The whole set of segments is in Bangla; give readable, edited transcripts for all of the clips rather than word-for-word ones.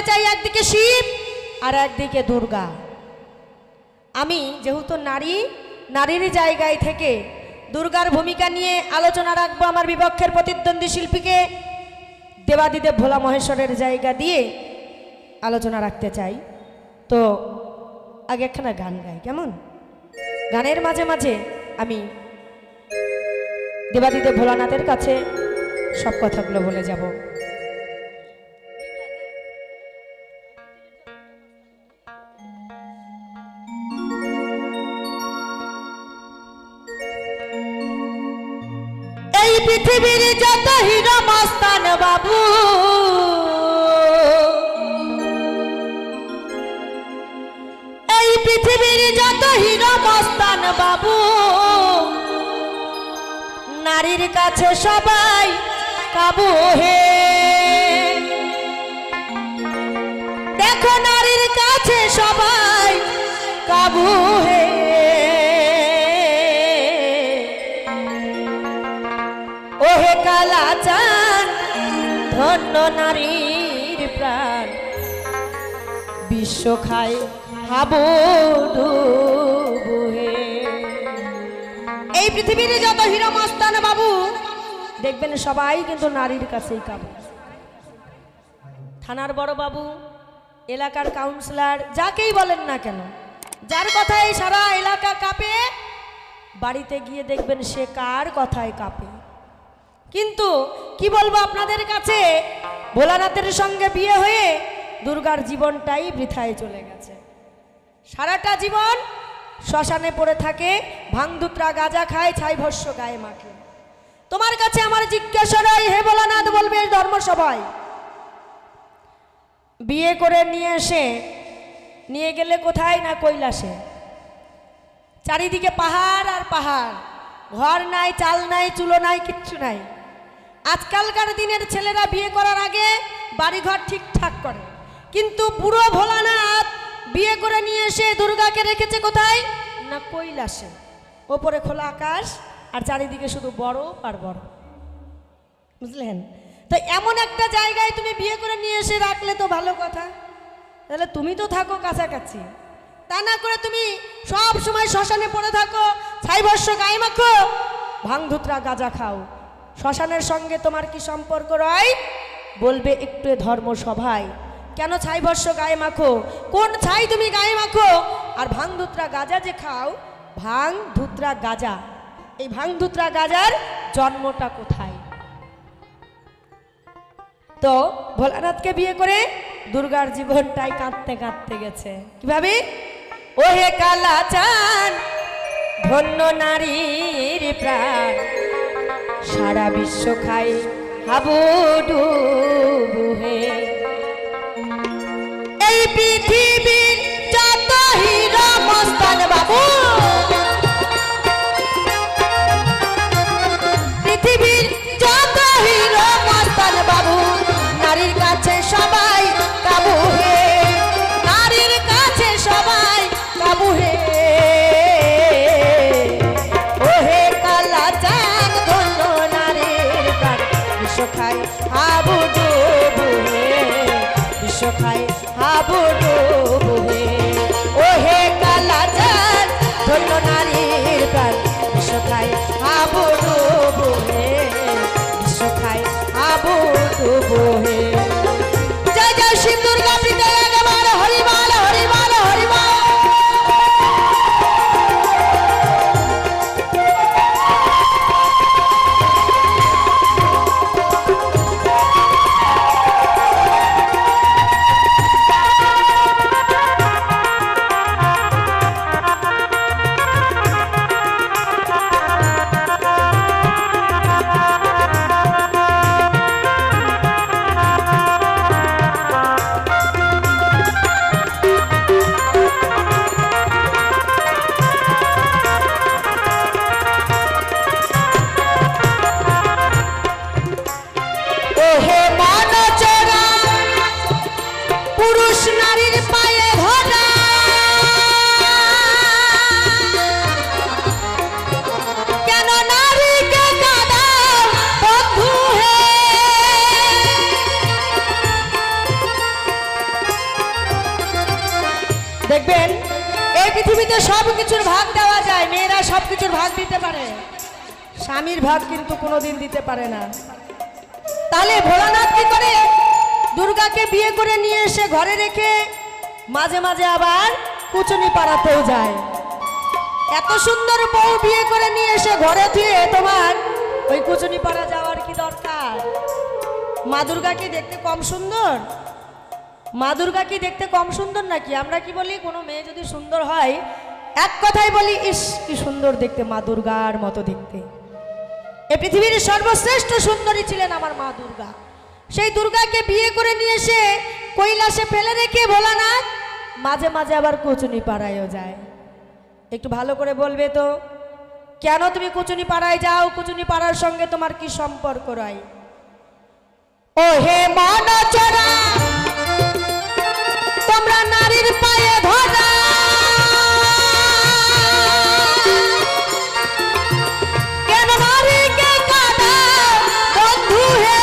চাই একদিকে শিব আর একদিকে দুর্গা। আমি যেহেতু নারী, নারীর জায়গায় থেকে দুর্গার ভূমিকা নিয়ে আলোচনা রাখবো। আমার বিপক্ষের প্রতিদ্বন্দ্বী শিল্পীকে দেবাদিদেব ভোলা মহেশ্বরের জায়গা দিয়ে আলোচনা রাখতে চাই। তো আগে একখানা গান গাই, কেমন? গানের মাঝে মাঝে আমি দেবাদিদেব ভোলানাথের কাছে সব কথাগুলো বলে যাব। এই পৃথিবীর যত হিরো মস্তান বাবু, এই পৃথিবীর যত হিরো মস্তান বাবু, নারীর কাছে সবাই কাবু হে। দেখো নারীর কাছে সবাই কাবু হে। ওহে কালাচান ধন্য নারীর প্রাণ, বিশ্ব খায় হাবুডুবু হে। এই পৃথিবীর যত হিরো মস্তান বাবু দেখবেন সবাই কিন্তু নারীর কাছেই কাবু। থানার বড় বাবু, এলাকার কাউন্সিলর, যাকেই বলেন না কেন, যার কথায় সারা এলাকা কাঁপে, বাড়িতে গিয়ে দেখবেন সে কার কথায় কাঁপে। কিন্তু কি বলবো আপনাদের কাছে, ভোলানাথের সঙ্গে বিয়ে হয়ে দুর্গার জীবনটাই বৃথায় চলে গেছে। সারাটা জীবন শ্মশানে পড়ে থাকে, ভাঙধুতরা গাঁজা খায়, ছাই ভস্য গায়ে মাখে। তোমার কাছে আমার জিজ্ঞাসা রয়, হে ভোলানাথ, বলবে ধর্মসভায় বিয়ে করে নিয়ে এসে নিয়ে গেলে কোথায়? না কৈলাসে। চারিদিকে পাহাড় আর পাহাড়, ঘর নাই, চাল নাই, চুলো নাই, কিচ্ছু নাই। আজকালকার দিনের ছেলেরা বিয়ে করার আগে বাড়িঘর ঠিকঠাক করে, কিন্তু বুড়ো ভোলানাথ বিয়ে করে নিয়ে এসে দুর্গাকে রেখেছে কোথায়? না কৈলাসে। ওপরে খোলা আকাশ আর চারিদিকে শুধু বরফ আর বরফ, বুঝলেন? তো এমন একটা জায়গায় তুমি বিয়ে করে নিয়ে এসে রাখলে তো ভালো কথা, তাহলে তুমি তো থাকো কাছাকাছি, তা না করে তুমি সব সময় শ্মশানে পড়ে থাকো, ছাই ভস্য গায়ে মাখো, ভাঙধুতরা গাঁজা খাও। শ্মশানের সঙ্গে তোমার কি সম্পর্ক রয়? বলবে একটু ধর্মসভায়, কেন ছাই ভস্য গায়ে মাখো? কোন ছাই তুমি গায়ে মাখো? আর ভাঙধুতরা গাঁজা যে খাও, ভাঙধুতরা গাঁজা, এই ভাঙধুতরা গাঁজার জন্মটা কোথায়? তো ভোলানাথকে বিয়ে করে দুর্গার জীবনটাই কাঁদতে কাঁদতে গেছে। কিভাবে? ওহে কালাচান ধন্য নারীর প্রাণ, সারা বিশ্ব খাই হাবুডুবু হে। এই পৃথিবীর যত হিরো মস্তান বাবু, পৃথিবীর যত হিরো মস্তান বাবু, নারীর কাছে সবাই কাবু হে। নারীর কাছে সবাই কাবু হে। ওহে কালাচান ধন্য নারীর প্রাণ, বিশ্ব খাই হাবুডুবু হে। বিশ্ব খাই হাবুডুবু হে। ওহে কালাচান ধন্য নারীর প্রাণ, বিশ্ব খাই হাবুডুবু হে। বিশ্ব খাই হাবুডুবু হে। জয় জয় শিব দুর্গা প্রীতি একবার হরিমাল হরিমাল হরিমাল। পৃথিবীতে সব কিছুর ভাগ দেওয়া যায়, মেয়েরা সব কিছুর ভাগ দিতে পারে, স্বামীর ভাগ কিন্তু কোনোদিন দিতে পারে না। তাহলে ভোলানাথ কি করে? দুর্গাকে বিয়ে করে নিয়ে এসে ঘরে রেখে মাঝে মাঝে আবার কুচুনি পাড়াতেও যায়। এত সুন্দর বউ বিয়ে করে নিয়ে এসে ঘরে ধুয়ে তোমার ওই কুচুনি পাড়া যাওয়ার কি দরকার? মা দুর্গা কি দেখতে কম সুন্দর? মা দুর্গা কি দেখতে কম সুন্দর নাকি? আমরা কি বলি, কোনো মেয়ে যদি সুন্দর হয় এক কথাই বলি, ইস কি সুন্দর দেখতে, মা দুর্গার মতো দেখতে। এই পৃথিবীর সর্বশ্রেষ্ঠ সুন্দরী ছিলেন আমার মা দুর্গা। সেই দুর্গাকে বিয়ে করে নিয়ে এসে কৈলাসে ফেলে রেখে ভোলানাথ মাঝে মাঝে আবার কুচুনি পাড়ায়ও যায়। একটু ভালো করে বলবে তো, কেন তুমি কুচুনি পাড়ায় যাও? কুচুনি পাড়ার সঙ্গে তোমার কি সম্পর্ক রয়? ও হে মনচরা, তোমরা নারীর পায়ে ধরা, কেন নারীকে কাঁদাও বন্ধু হে?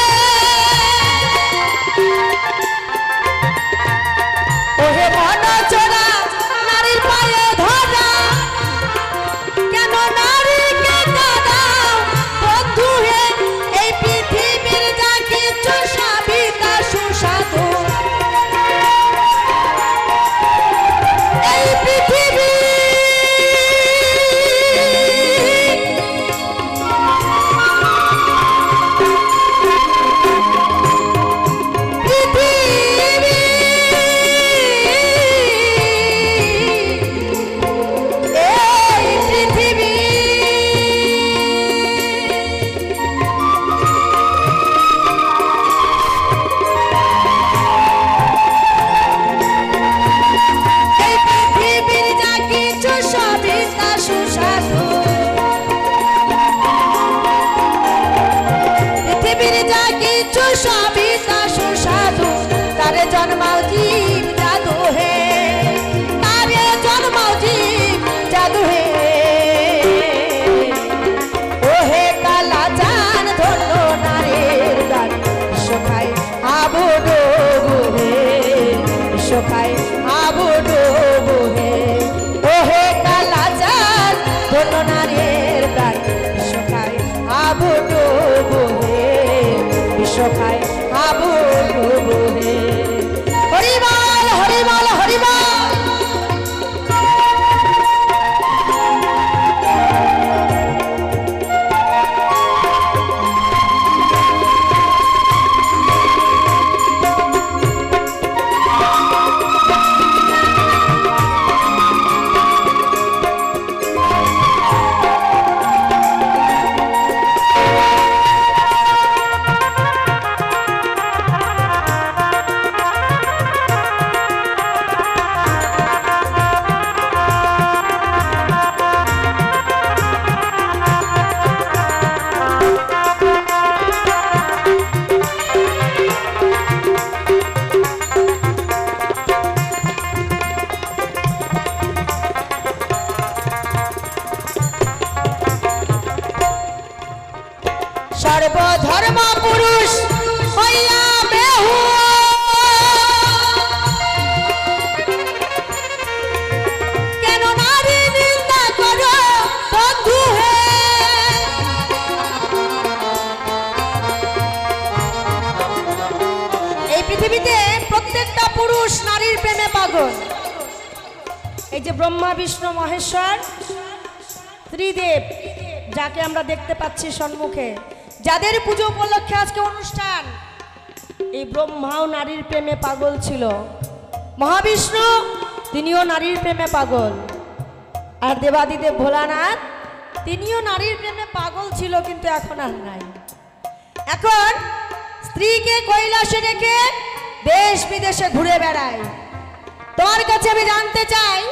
ও হে মনচরা, নারীর পায়ে ধরা, কেন নারীকে কাঁদাও বন্ধু হে? এই পৃথিবীর যা কিছু সাবিতা সুসাধু, এই পৃথিবী সর্বধর্ম পুরুষ হইয়া বেহু, কেন নারী নিন্দা করো বন্ধু হে? এই পৃথিবীতে প্রত্যেকটা পুরুষ নারীর প্রেমে পাগল। এই যে ব্রহ্মা বিষ্ণু মহেশ্বর ত্রিদেব, যাকে আমরা দেখতে পাচ্ছি সম্মুখে, যাদের পুজো উপলক্ষে আজকে অনুষ্ঠান, এই ব্রহ্মাও নারীর প্রেমে পাগল ছিল। মহাবিষ্ণু তিনিও নারীর প্রেমে পাগল। আর দেবাদিদেব ভোলানাথ তিনিও নারীর প্রেমে পাগল ছিল, কিন্তু এখন আর নাই। এখন স্ত্রীকে কৈলাসে রেখে দেশ বিদেশে ঘুরে বেড়ায়। তোমার কাছে আমি জানতে চাই,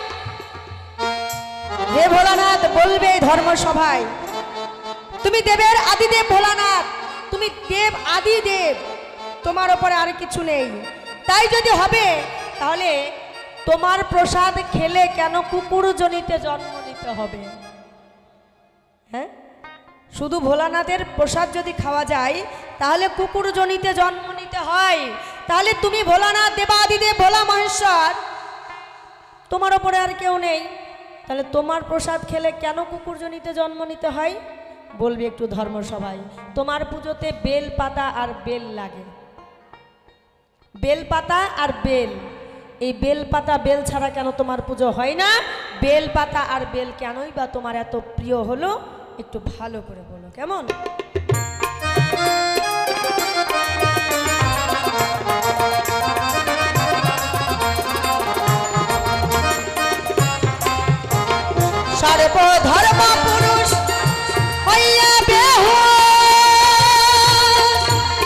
হে ভোলানাথ, বলবে ধর্মসভায়, তুমি দেবের আদিদেব ভোলানাথ, তুমি দেব আদিদেব, তোমার ওপরে আর কিছু নেই। তাই যদি হবে, তাহলে তোমার প্রসাদ খেলে কেন কুকুরজনিতে জন্ম নিতে হবে? হ্যাঁ, শুধু ভোলানাথের প্রসাদ যদি খাওয়া যায়, তাহলে কুকুরজনিতে জন্ম নিতে হয়। তাহলে তুমি ভোলানাথ, দেবাদিদেব ভোলা মহেশ্বর, তোমার ওপরে আর কেউ নেই, তাহলে তোমার প্রসাদ খেলে কেন কুকুরজনিতে জন্ম নিতে হয়? বলবি একটু ধর্মসভায়। তোমার পুজোতে বেল পাতা আর বেল লাগে, বেল পাতা আর বেল। এই বেল পাতা বেল ছাড়া কেন তোমার পুজো হয় না? বেল পাতা আর বেল কেনই বা তোমার এত প্রিয় হলো, একটু ভালো করে বলো কেমন? সর্বধর্ম পুরুষ হইয়া বেহুঁশ,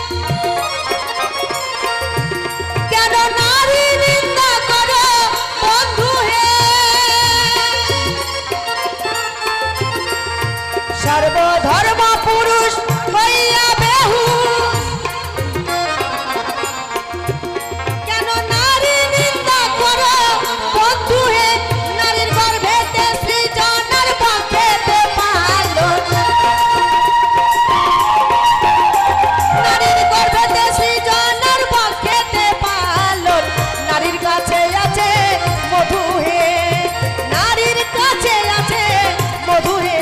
কেন নারী নিন্দা করো বন্ধু হে? সর্বধর্ম পুরুষ হইয়া বেহুঁশ, কেন নারী নিন্দা করো বন্ধু হে? নারীর গর্ভেতে সৃজনের পক্ষেতে পালন, নারীর গর্ভেতে সৃজনের পক্ষেতে পালন। নারীর কাছে আছে মধু হে, নারীর কাছে আছে মধু হে।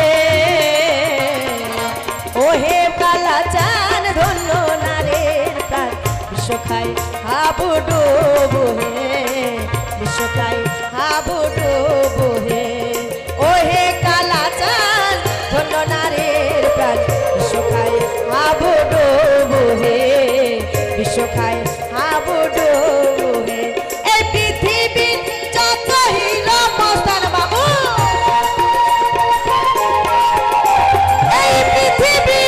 ও হে কালাচান ধন্য নারীর প্রাণ, বিশ্ব খাই হাবু ডুবু হে, বিশ্ব খাই হাবু ডুবু হে। ও হে কালাচান ধন্য নারীর প্রাণ, বিশ্ব খাই হাবু ডুবু হে, বিশ্ব খাই হাবু ডুবু হে। এই পৃথিবীর যত হিরো মস্তান বাবু, এই পৃথিবী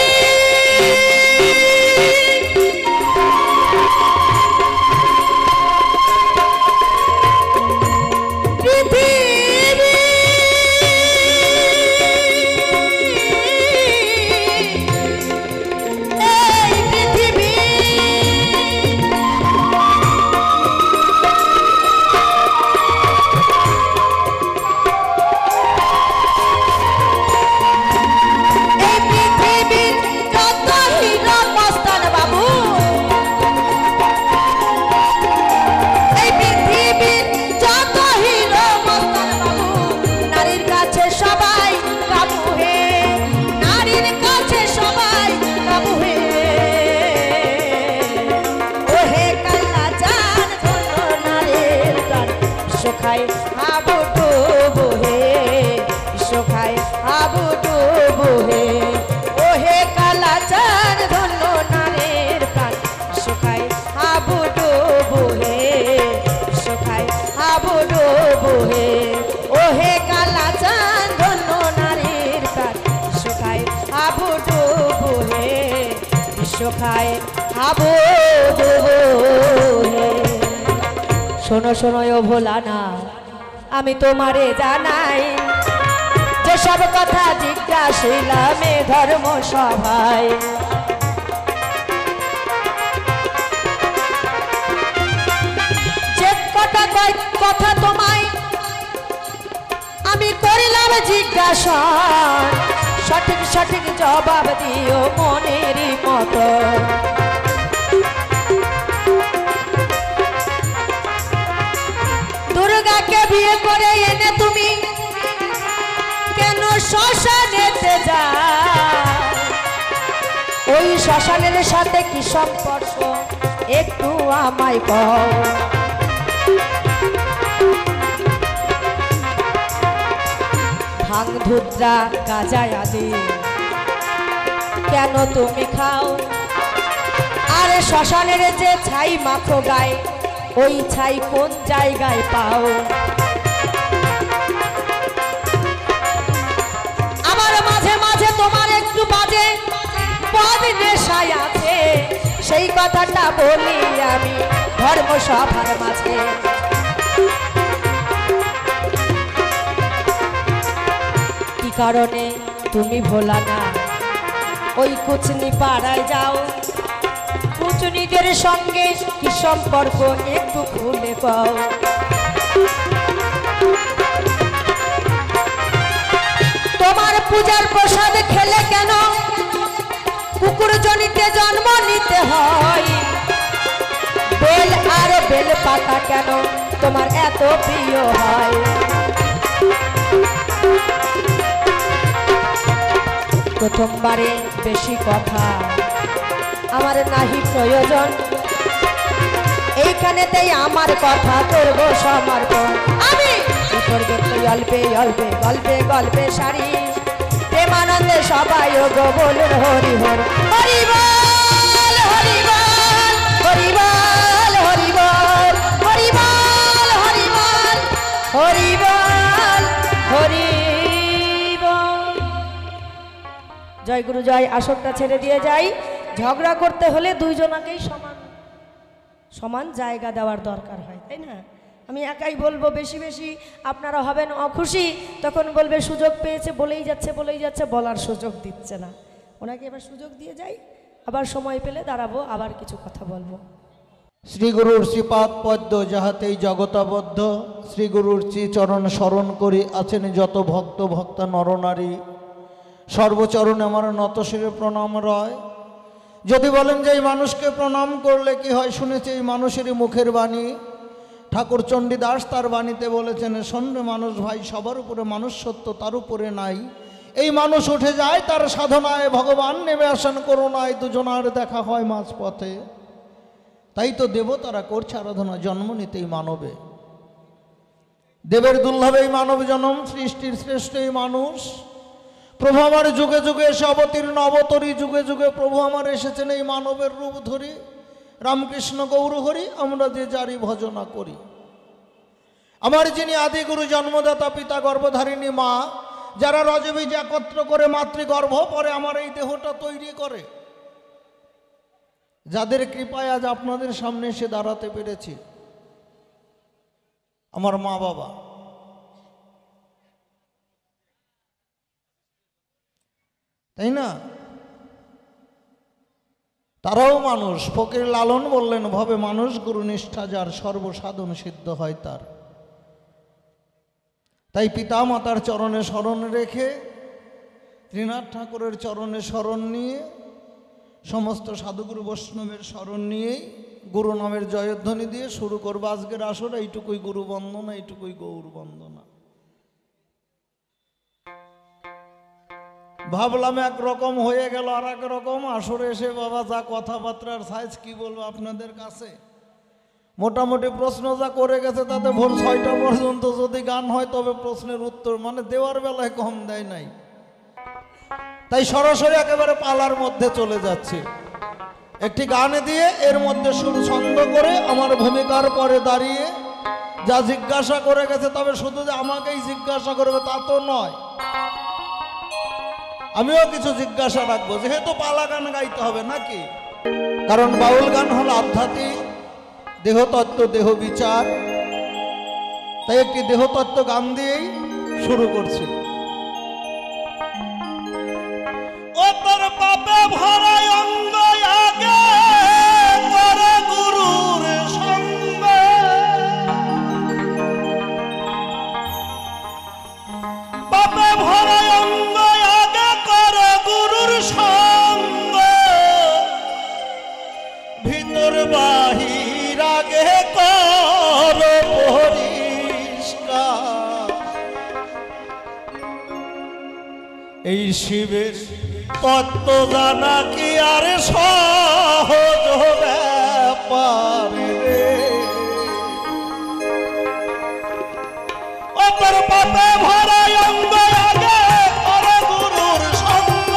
খাই হাবু ডুবু হে, বিশ্ব খাই হাবু ডুবু হে। ও হে কালাচান ধন্য নারীর প্রাণ, বিশ্ব খাই হাবু ডুবু হে, বিশ্ব খাই হাবু ডুবু হে। ও হে কালাচান ধন্য নারীর প্রাণ, বিশ্ব খাই হাবু ডুবু হে, বিশ্ব খাই হাবু ডুবু হে। শোনো শোনো ও ভোলানা, আমি তোমারে জানাই যেসব কথা জিজ্ঞাসিলাম এ ধর্ম সভায়। যে কটা কথা তোমায় আমি করিলাম জিজ্ঞাসা, সঠিক সঠিক জবাব দিও মনেরই মতো। দুর্গাকে বিয়ে করে এনে তুমি কেন শ্মশানেতে যাও? ওই শ্মশানের সাথে কি সম্পর্ক একটু আমায় কও। ভাঙ ধুত্রা গাঁজা আদি কেন তুমি খাও? আরে শ্মশানের যে ছাই মাখো গায়ে, ওই ছাই কোন জায়গায় পাও? আবার মাঝে মাঝে তোমার একটু বাজে পদ নেশায় আছে, সেই কথাটা বলি আমি ধর্মসভার মাঝে। কি কারণে তুমি ভোলা না ওই কুচনি পাড়ায় যাও? কুচনিদের সঙ্গে কি সম্পর্ক একটু খুলে পাও। তোমার পূজার প্রসাদ খেলে কেন কুকুর জনিতে জন্ম নিতে হয়? বেল আর বেল পাতা কেন তোমার এত প্রিয় হয়? প্রথমবারে বেশি কথা আমার নাহি প্রয়োজন, এইখানেতেই আমার কথা করব সমর্পণ। আমি করবে তুই অল্পে অল্পে গল্পে গল্পে সারি, প্রেমানন্দে সবাই গো বলুন হরি হর হরি বল হরি বল হরি বল হরি বল হরি বল হরি বল হরি বল হরি বল। জয় গুরু জয়। আসনটা ছেড়ে দিয়ে যাই। ঝগড়া করতে হলে দুইজনাকেই সমান সমান জায়গা দেওয়ার দরকার হয়, তাই না? আমি একাই বলবো বেশি বেশি, আপনারা হবেন অখুশি, তখন বলবে সুযোগ পেয়েছে বলেই যাচ্ছে, বলার সুযোগ দিচ্ছে না। ওনাকে এবার সুযোগ দিয়ে যাই, আবার সময় পেলে দাঁড়াবো, আবার কিছু কথা বলবো। শ্রী গুরুর শ্রীপাদ পদ্ম যাহাতেই জগতাবদ্ধ, শ্রী গুরুর শ্রীচরণ স্মরণ করি আছেন যত ভক্ত ভক্তা নরনারী, সর্বচরণে আমার নতশিরে প্রণাম রয়। যদি বলেন যে এই মানুষকে প্রণাম করলে কি হয়, শুনেছি এই মানুষেরই মুখের বাণী। ঠাকুর চণ্ডীদাস তার বাণীতে বলেছেন, শোনে মানুষ ভাই, সবার উপরে মানুষ সত্য, তার উপরে নাই। এই মানুষ উঠে যায় তার সাধনায়, ভগবান নেমে আসেন করুণায়, দুজনার দেখা হয় মাঝপথে। তাই তো দেবতারা করছে আরাধনা, জন্ম নিতেই মানবে। দেবের দুর্লভ এই মানব জন্ম, সৃষ্টির শ্রেষ্ঠ এই মানুষ। প্রভু আমার যুগে যুগে এসে অবতীর্ণ অবতরী, যুগে যুগে প্রভু আমার এসেছেন এই মানবের রূপ ধরি। রামকৃষ্ণ গৌর হরি আমরা যে জারি ভজনা করি। আমার যিনি আদি গুরু জন্মদাতা পিতা গর্ভধারিণী মা, যারা রজবীজ একত্র করে মাতৃগর্ভ পরে আমার এই দেহটা তৈরি করে, যাদের কৃপায় আজ আপনাদের সামনে এসে দাঁড়াতে পেরেছি, আমার মা বাবা। তাই না? তারাও মানুষ। ফকির লালন বললেন, ভবে মানুষ গুরু নিষ্ঠা যার, সর্বসাধন সিদ্ধ হয় তার। তাই পিতা মাতার চরণে স্মরণ রেখে, ত্রিনাথ ঠাকুরের চরণে স্মরণ নিয়ে, সমস্ত সাধুগুরু বৈষ্ণবের স্মরণ নিয়েই গুরু নামের জয়ধ্বনি দিয়ে শুরু করবো আজকের আসর। এইটুকুই গুরু বন্দনা, এইটুকুই গৌর বন্দনা। ভাবলাম একরকম হয়ে গেল, আর এক রকম আসরে এসে বাবা যা কথাবার্তার সাইজ কি বলবো আপনাদের কাছে। মোটামুটি প্রশ্ন যা করে গেছে তাতে ভোর 6টা পর্যন্ত যদি গান হয় তবে প্রশ্নের উত্তর মানে দেওয়ার বেলায় কম দেয় নাই। তাই সরাসরি একেবারে পালার মধ্যে চলে যাচ্ছে। একটি গান দিয়ে এর মধ্যে সুর ছন্দ করে আমার ভূমিকার পরে দাঁড়িয়ে যা জিজ্ঞাসা করে গেছে, তবে শুধু যে আমাকেই জিজ্ঞাসা করবে তা তো নয়, আমিও কিছু জিজ্ঞাসা রাখবো, যেহেতু পালা গান গাইতে হবে নাকি। কারণ বাউল গান হলো আধ্যাত্মিক, দেহতত্ত্ব, দেহ বিচার। তাই একটি দেহতত্ত্ব গান দিয়েই শুরু করছি। ও তোর পাপে ভরা অঙ্গ আগে করে গুরুর সঙ্গ, পাপে ভরা অঙ্গ আগে করে গুরুর সঙ্গ, ভিতর বাহির আগে কর পরিষ্কার। এই শিবের তত্ত্ব জানা কি আর সহজ ব্যাপার রে। অপর পাপে ভরা অঙ্গ আগে কর গুরুর সঙ্গ,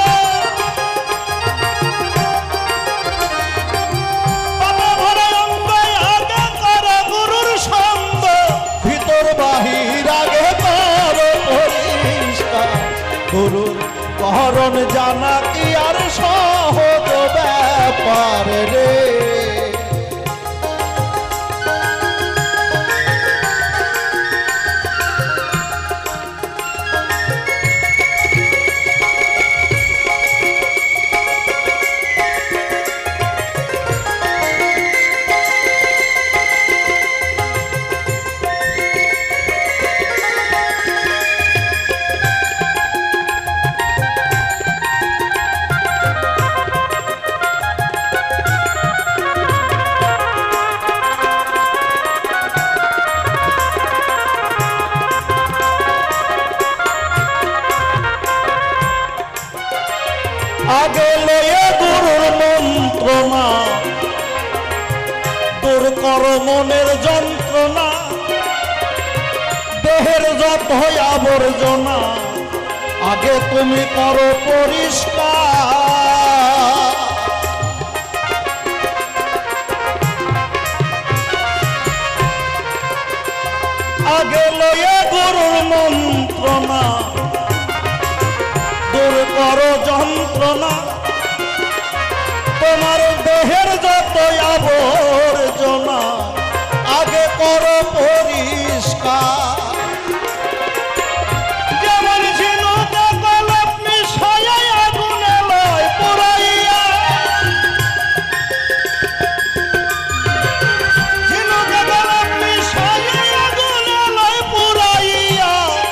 পাপে ভরা অঙ্গ আগে কর গুরুর সঙ্গ, ভিতর বাহির আগে কর পরিষ্কার। গুরুর করণ জানা কি আর সহজ ব্যাপার রে। আগে লয়ে গুরুর মন্ত্রণা দূর কর মনের যন্ত্রণা দেহের যত আবর্জনা আগে তুমি করো পরিষ্কার আগে লয়ে গুরুর মন্ত্রণা দূর করো যন্ত্রণা তোমার দেহের যত আবর্জনা আগে করো পরিষ্কার যেমন ঝিনুকে কলপ মিশাইয়া আগুনে লয় পুরাইয়া ঝিনুকে কলপ মিশাইয়া আগুনে লয় পুরাইয়া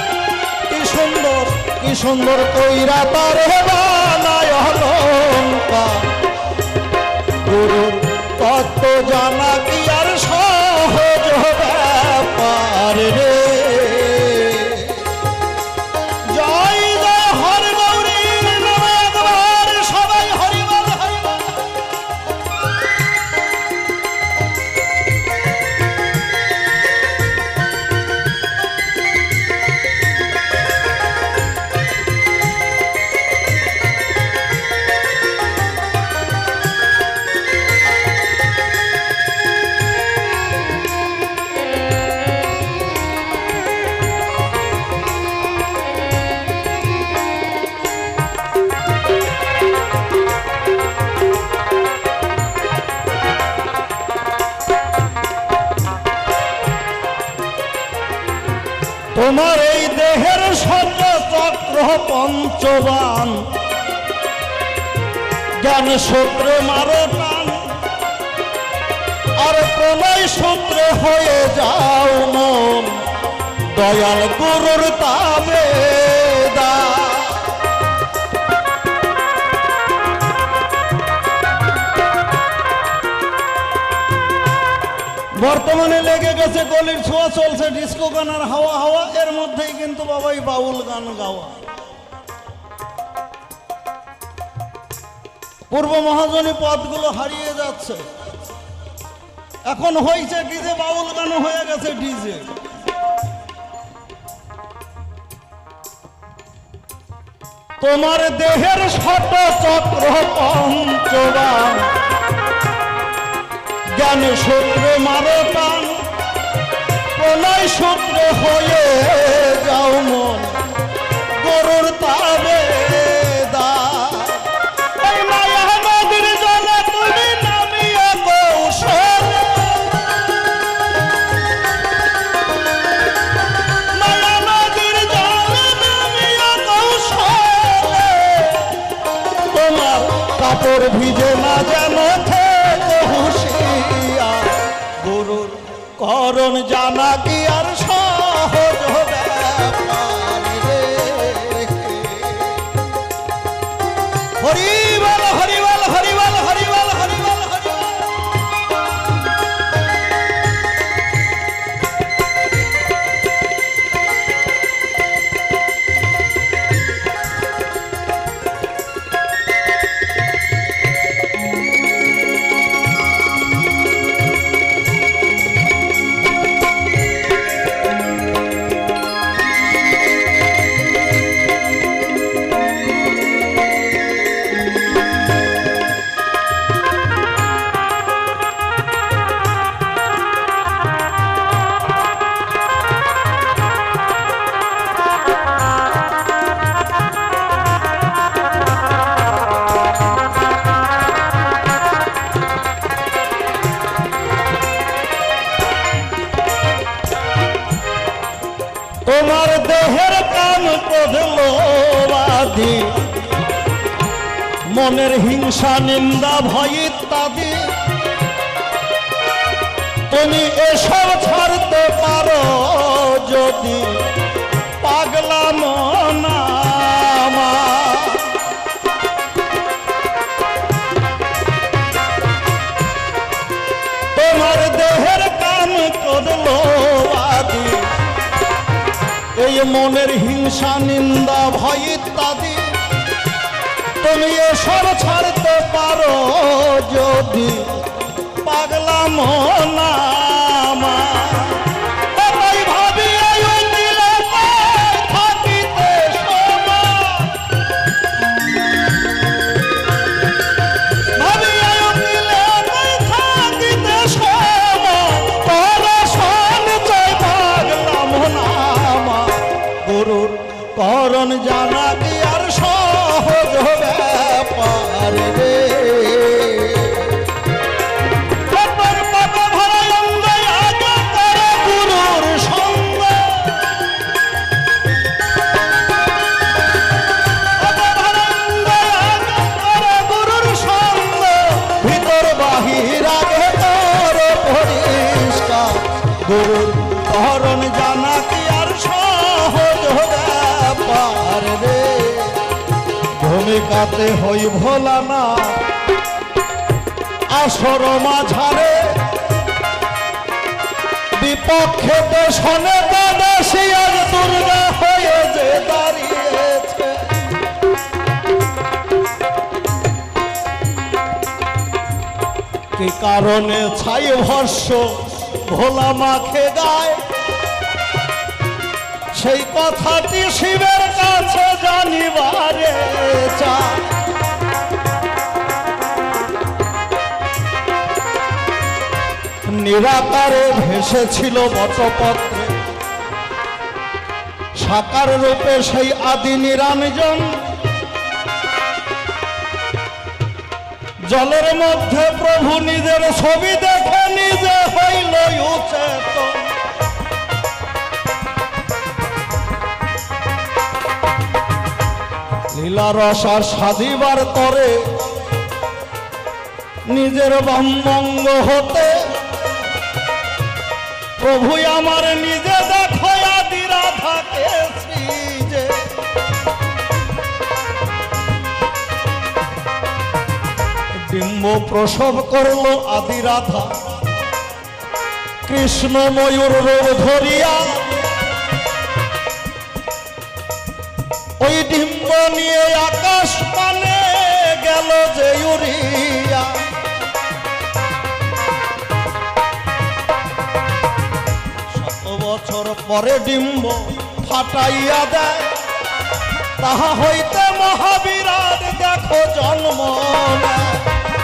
কি সুন্দর কইরা তার বানায় অলঙ্কার গুরুর তত্ত্ব জানা কি আর সহজ ব্যাপার রে জয় জয় হরি গৌরীর নামে একবার সবাই হরিবল হরিবল তোমার এই দেহের সর্বচক্র পঞ্চবান জ্ঞান সূত্রে মারো টান আর প্রলয় সূত্রে হয়ে যাও মন দয়াল গুরুর তাবেদা বর্তমানে লেগে গেছে গলির ছোঁয়া চলছে ডিস্কো গান আর হাওয়া হাওয়া এর মধ্যেই কিন্তু বাবাই বাউল গান গাওয়া পূর্ব মহাজনী পদগুলো হারিয়ে যাচ্ছে এখন হয়েছে ডিজে বাউল গান হয়ে গেছে ডিজে তোমার দেহের শত চক্র পঞ্চবান জ্ঞান সূত্রে মারো টান প্রলয় সূত্রে হয়ে যাও মন গরুর তাবেদা এই মায়া নদীর জলে তুমি নামিয়ে কৌশল মায়া নদীর জলে নামিয়ে কৌশল তোমার কাপড় ভিজে না যেন গুরুর করণ জানা কি আর সহজ ব্যাপার রে হরিবল হরিবল হরিবল হরিবল হরিবল হরিবল তোমার দেহের কাম ক্রোধলোবাদি মনের হিংসা নিন্দা ভয় ইত্যাদি তুমি এসব ছাড়তে পারো যদি পাগলা মন আমার তোমার দেহের কাম ক্রোধলোবাদি এই মনের হিংসা নিন্দা ভয় ইত্যাদি তুমি এসব ছাড়তে পারো যদি পাগলা মন আমার। তাই ভাবি এই দিলে থাকিতে সময়, ভাবি এই দিলে থাকিতে সময়, তোরা সঞ্চয় পাগলা মন আমার। গুরুর করণ জানা কি আর সহজ ব্যাপার রে। গুরুর সঙ্গ গুরুর সঙ্গ ভিতর বাহির আগে তোর পরিষ্কার। গুরুর করণ জানা কি আর সহজ ব্যাপার রে। ভূমিকাতে হই ভোলা না আসর মাঝারে, বিপক্ষে দেশনে দাদাসী আজ দুর্গা হয়ে যে দাঁড়িয়েছে। কি কারণে ছাই ভস্য ভোলা মাখে গায়, সেই কথাটি শিবের কাছে জানিবারে চায়। নিরাকারে ভেসেছিল বটপত্রে, সাকার রূপে সেই আদি নিরঞ্জন। জলের মধ্যে প্রভু নিজের ছবি দেখে নিজে হইল উচেতন। লীলা রসার সাধিবার তরে নিজের ব্রহ্মঙ্গ হতে, প্রভু আমার নিজে দেখো আদি রাধাকে শ্রীজে। ডিম্ব প্রসব করল আদি রাধা, কৃষ্ণ ময়ূর রোগ ধরিয়া। ওই ডিম্ব নিয়ে আকাশ পানে গেল যে উড়িয়া। বছর পরে ডিম্ব ফাটাইয়া দেয়, তাহা হইতে মহাবিরাট দেখো জন্ম নেয়।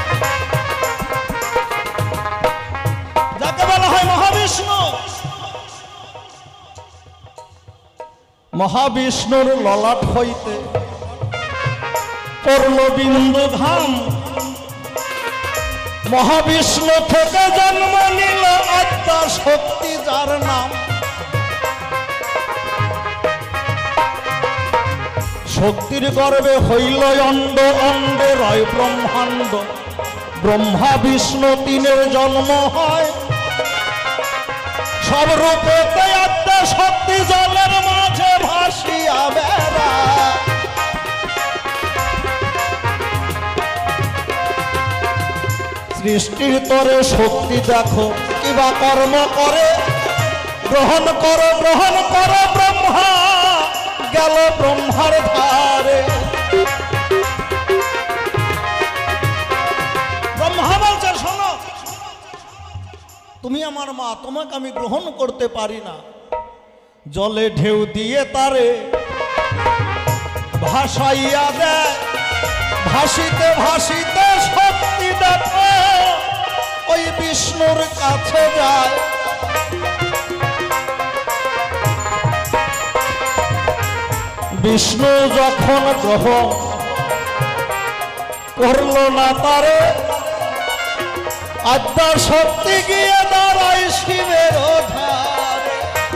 যাকে বলা হয় মহাবিষ্ণু। মহাবিষ্ণুর ললাট হইতে পড়ল বিন্দু ঘাম, মহাবিষ্ণু থেকে জন্ম নিল আত্মা শক্তি যার নাম। শক্তির গর্ভে হইল অণ্ড, অণ্ডে রয় ব্রহ্মাণ্ড। ব্রহ্মা বিষ্ণু তিনের জন্ম হয়, সব রূপেতে আত্মা শক্তি জলের মাঝে ভাসিয়া বেড়ায়। সৃষ্টির তরে শক্তি দেখো কিবা কর্ম করে, গ্রহণ করো গ্রহণ করো ব্রহ্মা গেল ব্রহ্মার ধারে। ব্রহ্মা বলছে শোনো, তুমি আমার মা, তোমাকে আমি গ্রহণ করতে পারি না। জলে ঢেউ দিয়ে তারে ভাসাইয়া দেয়, ভাসিতে ভাসিতে শক্তি দেখো ওই বিষ্ণুর কাছে যায়। বিষ্ণু যখন গ্রহণ করল না তারে, আদ্যা শক্তি গিয়ে দাঁড়ায় শিবের ধারে।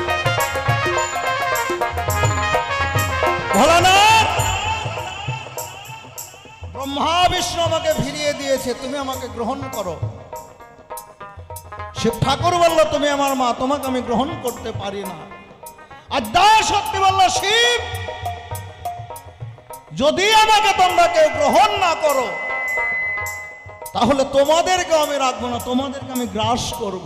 ভোলানাথ, ব্রহ্মা বিষ্ণু আমাকে ফিরিয়ে দিয়েছে, তুমি আমাকে গ্রহণ করো। শিব ঠাকুর বলল তুমি আমার মা, তোমাকে আমি গ্রহণ করতে পারি না। আদ্যা শক্তি বলল শিব, যদি আমাকে তোমরা কেউ গ্রহণ না করো তাহলে তোমাদেরকে আমি রাখবো না, তোমাদেরকে আমি গ্রাস করব।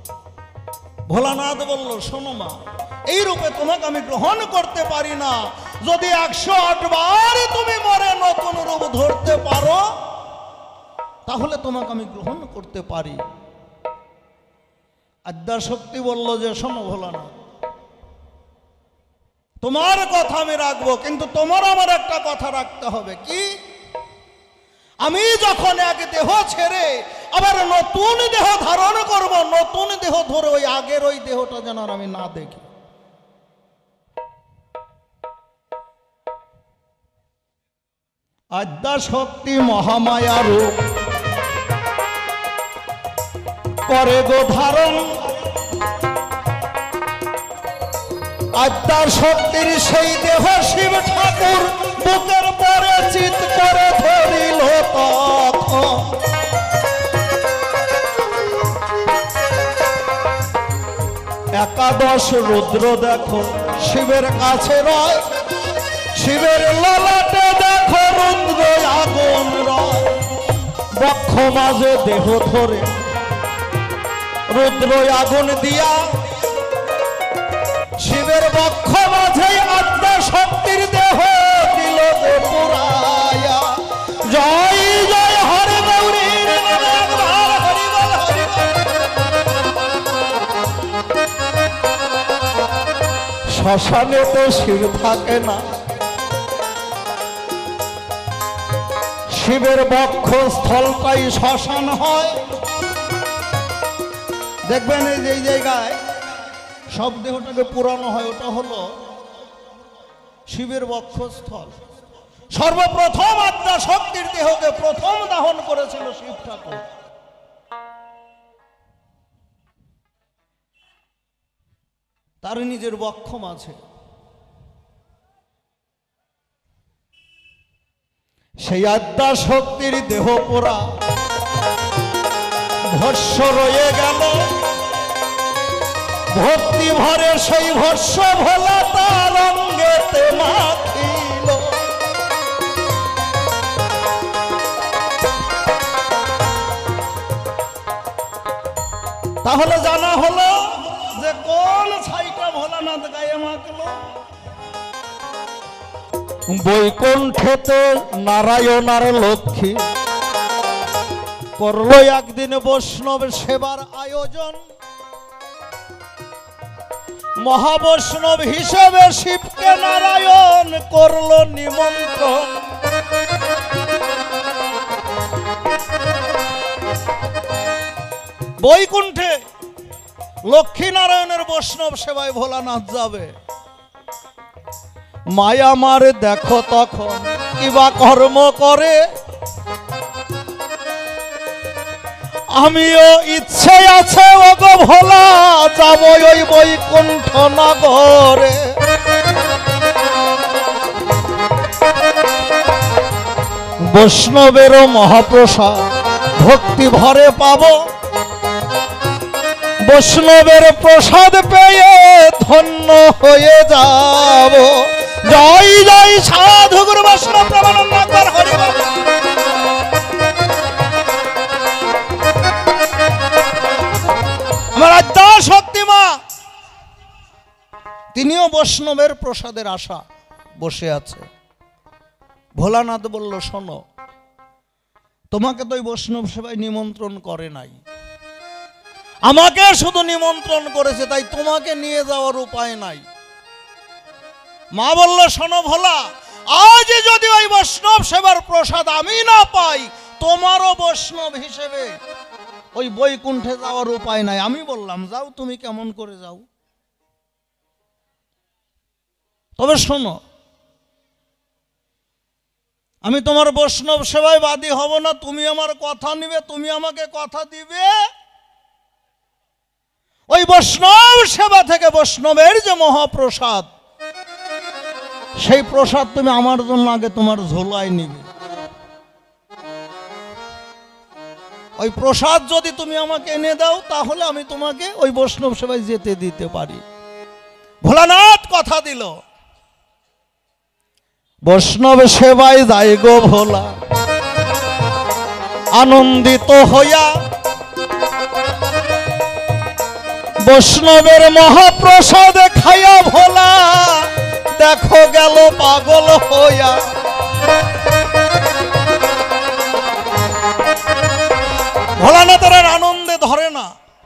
ভোলানাথ বলল শোনো মা, এই রূপে তোমাকে আমি গ্রহণ করতে পারি না, যদি 108 বার তুমি মরে নতুন রূপ ধরতে পারো তাহলে তোমাকে আমি গ্রহণ করতে পারি। আদ্যাশক্তি বলল যে শোনো ভোলানাথ, তোমার কথা আমি রাখবো, কিন্তু তোমার আমার একটা কথা রাখতে হবে। কি? আমি যখন এক দেহ ছেড়ে আবার নতুন দেহ ধারণ করব, নতুন দেহ ধরে ওই আগের ওই দেহটা যেন আর আমি না দেখি। আদ্যাশক্তি মহামায়া রূপ করে গো ধারণ, আদ্যাশক্তির সেই দেহ শিব ঠাকুর বুকের পরে চিত করে ধরিল তখন। একাদশ রুদ্র দেখো শিবের কাছে রয়, শিবের ললাটে দেখো রুদ্র আগুন রয়, বক্ষ মাঝে দেহ ধরে রুদ্র আগুন দিয়া শিবের বক্ষ মাঝে আদ্যাশক্তির দেহ দিল যে পুরায়া। জয় জয় হরে গৌরী শ্মশানে তো শিব থাকে না, শিবের বক্ষস্থলটাই শ্মশান হয়। দেখবেন এই যে জায়গায় সব দেহটাকে পুরানো হয়, ওটা হলো শিবের বক্ষস্থল। সর্বপ্রথম আদ্যাশক্তির দেহকে প্রথম দাহন করেছিল শিব ঠাকুর। তার নিজের বক্ষ মাঝে সেই আদ্যাশক্তির দেহ পোড়া ভস্য রয়ে গেল, ভক্তি ভরে সেই ভস্য ভোলা তার অঙ্গেতে মাখিল। তাহলে জানা হলো যে কোন ছাইটা ভোলানাথ গায়ে মাখলো। বৈকুণ্ঠেতে নারায়ণ আর লক্ষ্মী করলো একদিন বৈষ্ণব সেবার আয়োজন। মহাবৈষ্ণব হিসেবে শিবকে নারায়ণ করলো নিমন্ত্রণ। বৈকুণ্ঠে লক্ষ্মী নারায়ণের বৈষ্ণব সেবায় ভোলানাথ যাবে। মায়া মারে দেখো তখন কিবা কর্ম করে, আমিও ইচ্ছে আছে ওগো ভোলা যাব ওই বৈকুণ্ঠ নগরে। বৈষ্ণবেরও মহাপ্রসাদ ভক্তি ভরে পাব, বৈষ্ণবের প্রসাদ পেয়ে ধন্য হয়ে যাব। জয় জয় সাধু গুরু বৈষ্ণব প্রেমানন্দ একবার হরি বল। আমার আদ্যাশক্তি মা তিনিও বৈষ্ণবের প্রসাদের আশা বসে আছে। ভোলানাথ বলল শোনো, তোমাকে তো ওই বৈষ্ণব সেবায় নিমন্ত্রণ করে নাই, আমাকে শুধু নিমন্ত্রণ করেছে, তাই তোমাকে নিয়ে যাওয়ার উপায় নাই। মা বলল শোনো ভোলা, আজ যদি ওই বৈষ্ণব সেবার প্রসাদ আমি না পাই, তোমারও বৈষ্ণব হিসেবে ওই বৈকুণ্ঠে যাওয়ার উপায় নাই। আমি বললাম যাও, তুমি কেমন করে যাও, তবে শোনো, আমি তোমার বৈষ্ণব সেবায় বাদী হব না। তুমি আমার কথা নিবে, তুমি আমাকে কথা দিবে, ওই বৈষ্ণব সেবা থেকে বৈষ্ণবের যে মহাপ্রসাদ, সেই প্রসাদ তুমি আমার জন্য আগে তোমার ঝোলায় নিবে। ওই প্রসাদ যদি তুমি আমাকে এনে দাও, তাহলে আমি তোমাকে ওই বৈষ্ণব সেবায় যেতে দিতে পারি। ভোলানাথ কথা দিল, বৈষ্ণব সেবায় যাই গো ভোলা আনন্দিত হইয়া, বৈষ্ণবের মহাপ্রসাদ খাইয়া ভোলা দেখো গেল পাগল হইয়া। ভোলানাথের আর আনন্দে ধরে না।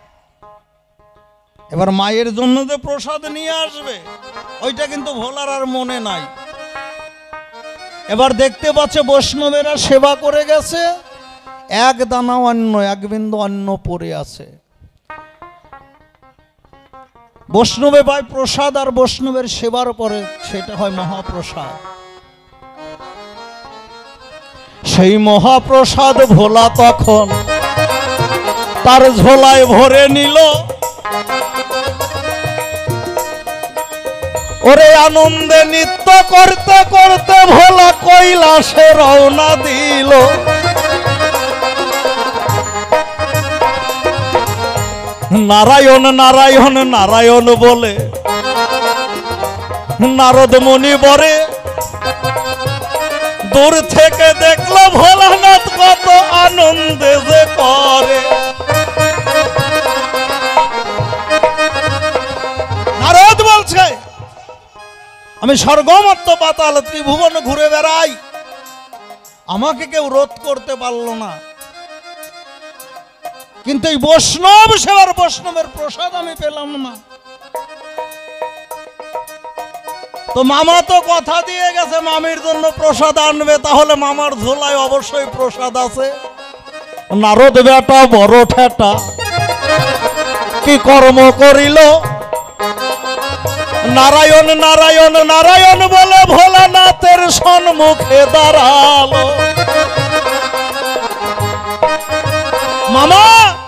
এবার মায়ের জন্য যে প্রসাদ নিয়ে আসবে ওইটা কিন্তু ভোলার আর মনে নাই। এবার দেখতে পাচ্ছে বৈষ্ণবেরা সেবা করে গেছে, এক দানা অন্ন, এক বিন্দু অন্ন পড়ে আছে। বৈষ্ণবে পায় প্রসাদ, আর বৈষ্ণবের সেবার পরে সেটা হয় মহাপ্রসাদ। সেই মহাপ্রসাদ ভোলা তখন তার ঝোলায় ভরে নিল। ওরে আনন্দে নৃত্য করতে করতে ভোলা কৈলাসে রওনা দিল। নারায়ণ নারায়ণ নারায়ণ বলে নারদ মুনি বরে। দূর থেকে দেখলো ভোলানাথ কত আনন্দে যে করে। নারদ বলছে আমি স্বর্গমত্ত পাতাল ত্রিভুবন ঘুরে বেড়াই, আমাকে কেউ রোধ করতে পারলো না, কিন্তু এই বৈষ্ণব সেবার বৈষ্ণবের প্রসাদ আমি পেলাম না। তো মামা তো কথা দিয়ে গেছে মামির জন্য প্রসাদ আনবে, তাহলে মামার ঝোলায় অবশ্যই প্রসাদ আছে। নারদ বেটা বড় ঠেটা কি কর্ম করিল। নারায়ণ নারায়ণ নারায়ণ বলে ভোলানাথের সম্মুখে দাঁড়ালো। মামা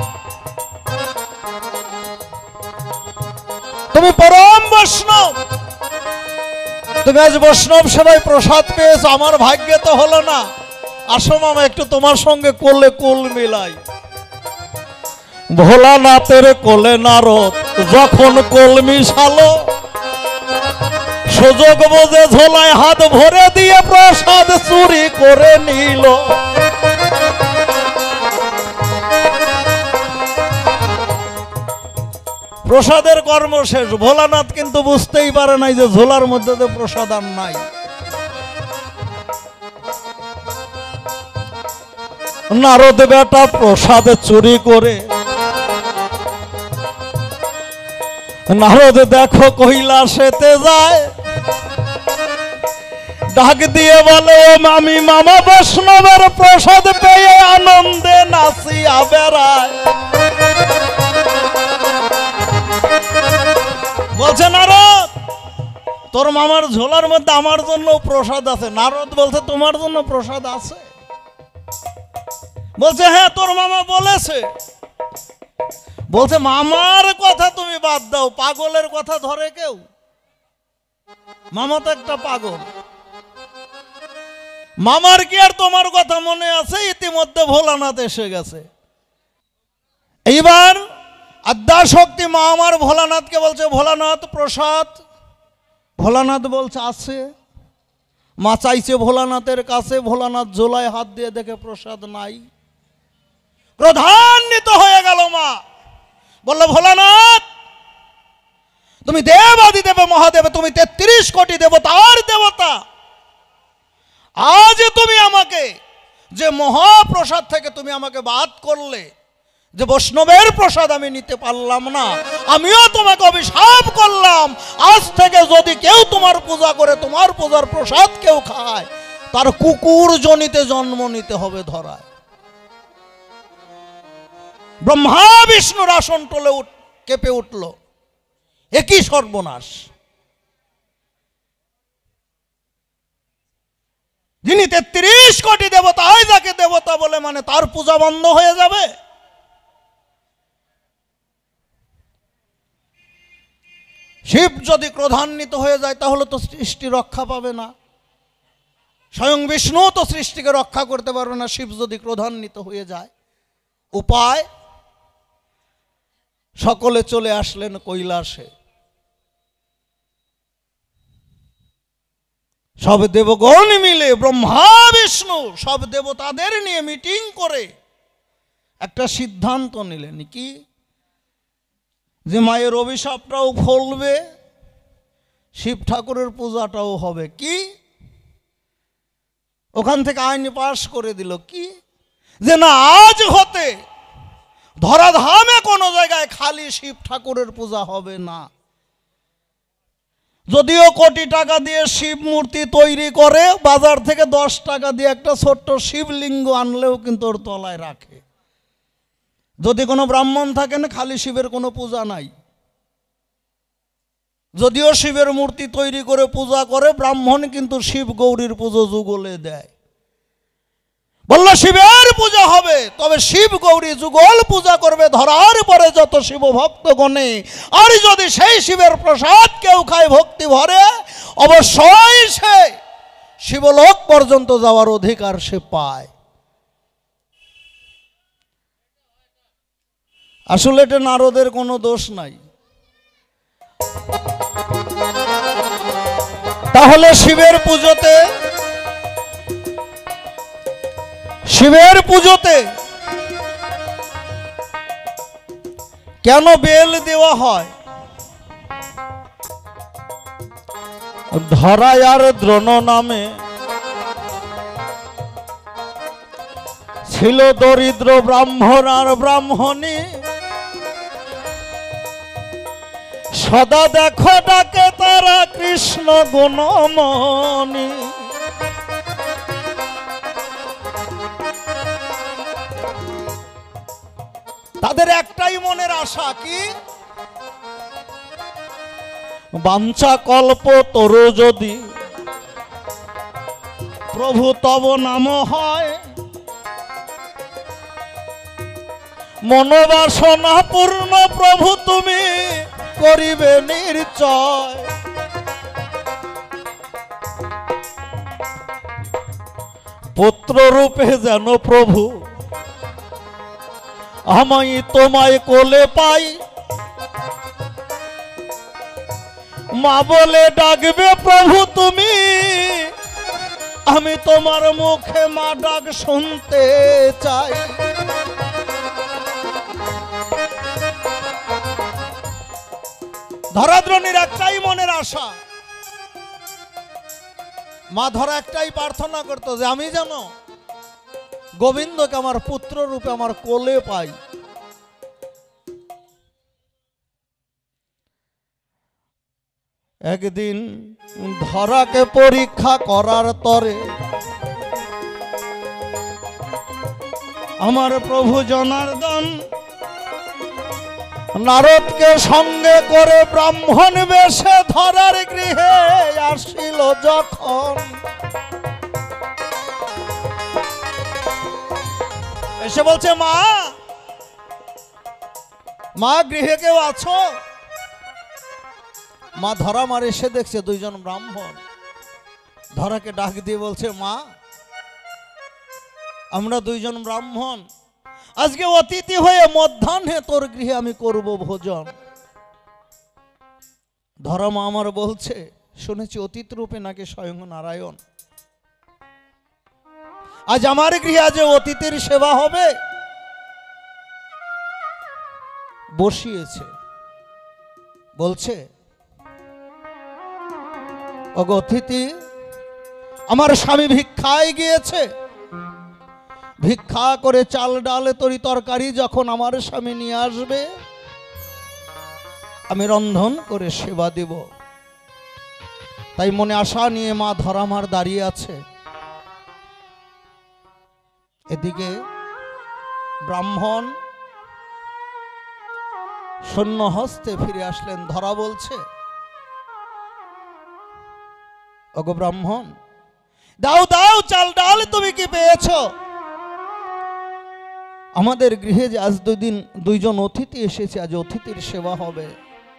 তুমি পরম বৈষ্ণব, তুমি আজ বৈষ্ণব সেবায় প্রসাদ পেয়েছো, আমার ভাগ্যে তো হলো না। আসো মামা একটু তোমার সঙ্গে কোলে কোল মিলাই। ভোলানাথের কোলে নারদ যখন কোল মিশালো, সুযোগ বুঝে ঝোলায় হাত ভরে দিয়ে প্রসাদ চুরি করে নিল। প্রসাদের কর্ম শেষ। ভোলানাথ কিন্তু বুঝতেই পারে নাই যে ঝোলার মধ্যে তো প্রসাদ আর নাই। নারদ বেটা প্রসাদ চুরি করে, নারদ দেখো কৈলাসেতে যায়, ডাক দিয়ে বলে ও মামি মামা বৈষ্ণবের প্রসাদ পেয়ে আনন্দে নাচিয়া বেড়ায়। বলছে নারদ তোর মামার ঝোলার মধ্যে আমার জন্য প্রসাদ আছে। নারদ বলছে তোমার জন্য প্রসাদ আছে? বলছে হ্যাঁ তোর মামা বলেছে। বলছে মামার কথা তুমি বাদ দাও, পাগলের কথা ধরে কেউ? মামা তো একটা পাগল, মামার কি আর তোমার কথা মনে আছে? ইতিমধ্যে ভোলানাথ এসে গেছে। এইবার আদ্যাশক্তি মা আমার ভোলানাথকে বলছে ভোলানাথ প্রসাদ। ভোলানাথ বলছে আছে। মা চাইছে ভোলানাথের কাছে, ভোলানাথ ঝোলায় হাত দিয়ে দেখে প্রসাদ নাই। ক্রোধান্বিত হয়ে গেল মা, বলল ভোলানাথ তুমি দেব আদিদেব মহাদেব, তুমি 33 কোটি দেবতার দেবতা, আজ তুমি আমাকে যে মহাপ্রসাদ থেকে তুমি আমাকে বাদ করলে, যে বৈষ্ণবের প্রসাদ আমি নিতে পারলাম না, আমিও তোমাকে অভিশাপ করলাম, আজ থেকে যদি কেউ তোমার পূজা করে, তোমার পূজার প্রসাদ কেউ খায়, তার কুকুর জনিতে জন্ম নিতে হবে ধরায়। ব্রহ্মা বিষ্ণুর আসন টলে কেঁপে উঠল, একই সর্বনাশ। যিনি 33 কোটি দেবতা, যাকে দেবতা বলে মানে তার পূজা বন্ধ হয়ে যাবে? শিব যদি ক্রোধান্বিত হয়ে যায় তাহলে তো সৃষ্টি রক্ষা পাবে না। স্বয়ং বিষ্ণু তো সৃষ্টিকে রক্ষা করতে পারবে না শিব যদি ক্রোধান্বিত হয়ে যায়। উপায়, সকলে চলে আসলেন কৈলাসে। সব দেবগণ মিলে, ব্রহ্মা বিষ্ণু সব দেবতাদের নিয়ে মিটিং করে একটা সিদ্ধান্ত নিলেন কি, যে মায়ের অভিশাপটাও ফলবে, শিব ঠাকুরের পূজাটাও হবে। কি ওখান থেকে আইন পাশ করে দিল কি, যে না আজ হতে ধরাধামে কোনো জায়গায় খালি শিব ঠাকুরের পূজা হবে না। যদিও কোটি টাকা দিয়ে শিব মূর্তি তৈরি করে, বাজার থেকে 10 টাকা দিয়ে একটা ছোট্ট শিবলিঙ্গ আনলেও কিন্তু ওর তলায় রাখে। যদি কোনো ব্রাহ্মণ থাকেন খালি শিবের কোনো পূজা নাই। যদিও শিবের মূর্তি তৈরি করে পূজা করে, ব্রাহ্মণ কিন্তু শিব গৌরীর পুজো যুগলে দেয়। বললো শিবের পূজা হবে, তবে শিব গৌরী যুগল পূজা করবে ধরার পরে যত শিব ভক্তগণে। আর যদি সেই শিবের প্রসাদ কেউ খায় ভক্তি ভরে, অবশ্যই সে শিবলোক পর্যন্ত যাওয়ার অধিকার সে পায়। আসলে এটা নারদের কোনো দোষ নাই। তাহলে শিবের পুজোতে কেন বেল দেওয়া হয়? ধরায় আর দ্রোণ নামে ছিল দরিদ্র ব্রাহ্মণ আর ব্রাহ্মণী, সদা দেখো ডাকে তারা কৃষ্ণ গুণমণি। তাদের একটাই মনের আশা, কি বাঞ্ছা কল্প তরু যদি প্রভু তব নাম হয়, মনোবাসনা পূর্ণ প্রভু তুমি করিবে নির্চয়। পুত্র রূপে যেন প্রভু আমি তোমায় কোলে পাই, মা বলে ডাকবে প্রভু তুমি, আমি তোমার মুখে মা ডাক শুনতে চাই। ধরাদ্রণীর একটাই মনের আশা, মা ধরা একটাই প্রার্থনা করতো যে আমি যেন গোবিন্দকে আমার পুত্র রূপে আমার কোলে পাই। একদিন ধরাকে পরীক্ষা করার তরে আমার প্রভু জনার্দন নারদকে সঙ্গে করে ব্রাহ্মণ বেশে ধরার গৃহে আসিল যখন, এসে বলছে মা গৃহে কেউ আছো? মা ধরা মার এসে দেখছে দুইজন ব্রাহ্মণ। ধরাকে ডাক দিয়ে বলছে, মা আমরা দুইজন ব্রাহ্মণ আজকে অতিথি হয়ে মধ্যাহ্নে তোর গৃহে আমি করব ভোজন। ধরা মা আমার বলছে, শুনেছি অতিথি রূপে নাকি স্বয়ং নারায়ণ, আজ আমার গৃহে আজ অতিথির সেবা হবে। বসিয়েছে, বলছে ওগো অতিথি, আমার স্বামী ভিক্ষায় গিয়েছে, ভিক্ষা করে চাল ডাল তরি তরকারি যখন আমার স্বামী নিয়ে আসবে আমি রন্ধন করে সেবা দেব। তাই মনে আশা নিয়ে মা ধরামার দাঁড়িয়ে আছে। এদিকে ব্রাহ্মণ শূন্য হস্তে ফিরে আসলেন। ধরা বলছে, ওগো ব্রাহ্মণ, দাও দাও চাল ডাল, তুমি কি পেয়েছ? আমাদের গৃহে যে আজ দুইজন অতিথি এসেছে, আজ অতিথির সেবা হবে।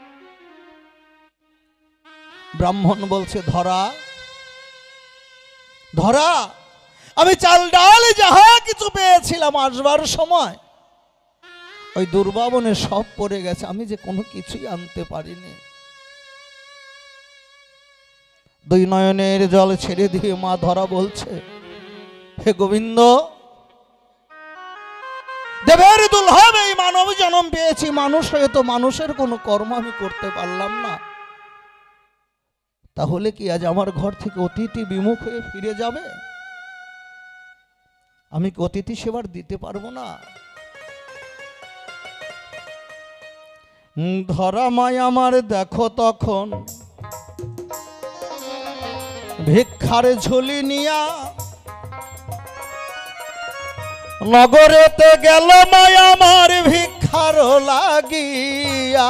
ব্রাহ্মণ বলছে, ধরা ধরা আমি চাল ডাল যাহা কিছু পেয়েছিলাম আসবার সময় ওই দুর্বাবনে সব পড়ে গেছে, আমি যে কোনো কিছুই আনতে পারিনি। দুই নয়নের জল ছেড়ে দিয়ে মা ধরা বলছে, হে গোবিন্দ, দেবের দুর্লভ এই মানব জন্ম পেয়েছি, মানুষ হয়ে তো মানুষের কোনো কর্ম আমি করতে পারলাম না। তাহলে কি আজ আমার ঘর থেকে অতিথি বিমুখ হয়ে ফিরে যাবে? আমি কি অতিথি সেবার দিতে পারবো না? ধরা মায় আমার দেখো তখন ভিক্ষার ঝুলি নিয়া নগরেতে গেল মায় আমার ভিক্ষার লাগিয়া।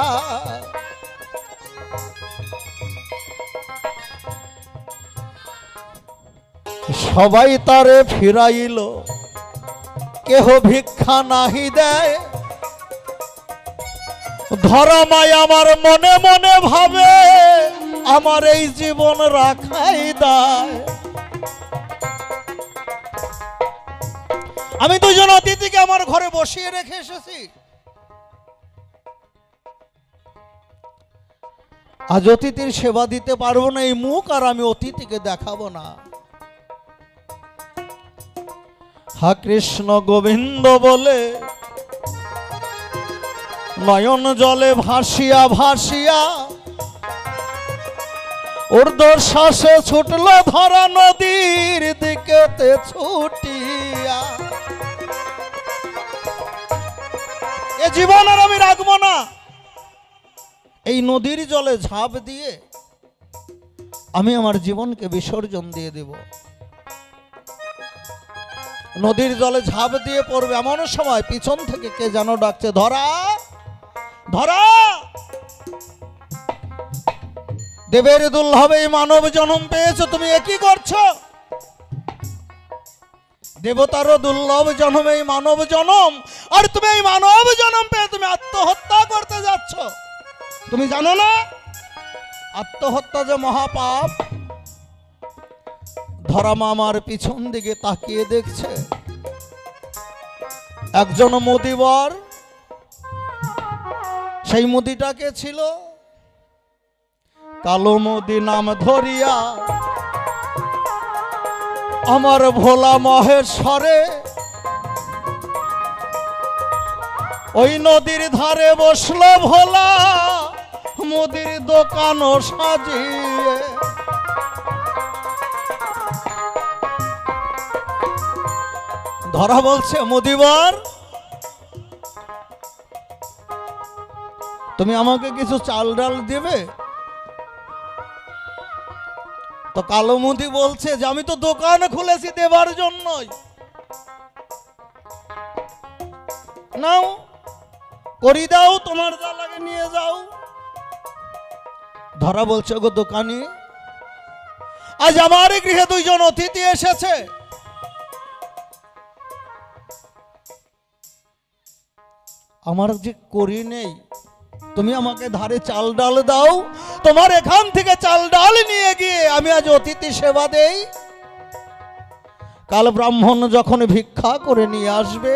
সবাই তারে ফিরাইল, কেহ ভিক্ষা নাহি দেয়। ধরা মাই আমার মনে মনে ভাবে আমার এই জীবন রাখাই দায়। আমি দুজন অতিথিকে আমার ঘরে বসিয়ে রেখে এসেছি, আজ অতিথির সেবা দিতে পারবো না, এই মুখ আর আমি অতিথিকে দেখাবো না। হা কৃষ্ণ গোবিন্দ বলে নয়ন জলে ভাসিয়া ভাসিয়া ঊর্ধ্বশ্বাসে ছুটল ধরা নদীর দিকেতে ছুটিয়া। এ জীবন আর আমি রাখবো না, এই নদীর জলে ঝাঁপ দিয়ে আমি আমার জীবনকে বিসর্জন দিয়ে দেব। নদীর জলে ঝাঁপ দিয়ে পড়বে, এমন সময় পিছন থেকে কে যেন ডাকছে, ধরা ধরা। দেবের দুর্লভে মানব জন্ম পেয়েছো, তুমি একই করছো? দেবতারও দুর্লভ জন্ম এই মানব জন্ম, আর তুমি এই মানব জন্ম পেয়ে তুমি আত্মহত্যা করতে যাচ্ছ। তুমি জানো না আত্মহত্যা যে মহাপাপ? ধরা মামার পিছন দিকে তাকিয়ে দেখছে, একজন মুদিবর, সেই মুদিটাকে ছিল কালো মুদি নাম ধরিয়া আমার ভোলা মহেশ্বরে ওই নদীর ধারে বসলো ভোলা মুদির দোকানও সাজিয়ে। ধরা বলছে, মুদিবর তুমি আমাকে কিছু চাল ডাল দেবে? তো কালো মুদি বলছে যে আমি তো দোকান খুলেছি দেবার জন্যই, নাও করি দাও, তোমার যা লাগে নিয়ে যাও। ধরা বলছে, গো দোকানি, আজ আমার গৃহে দুইজন অতিথি এসেছে, আমার যে করি নেই, তুমি আমাকে ধারে চাল ডাল দাও, তোমার এখান থেকে চাল ডাল নিয়ে গিয়ে আমি আজ অতিথি সেবা দেই। কাল ব্রাহ্মণ যখন ভিক্ষা করে নিয়ে আসবে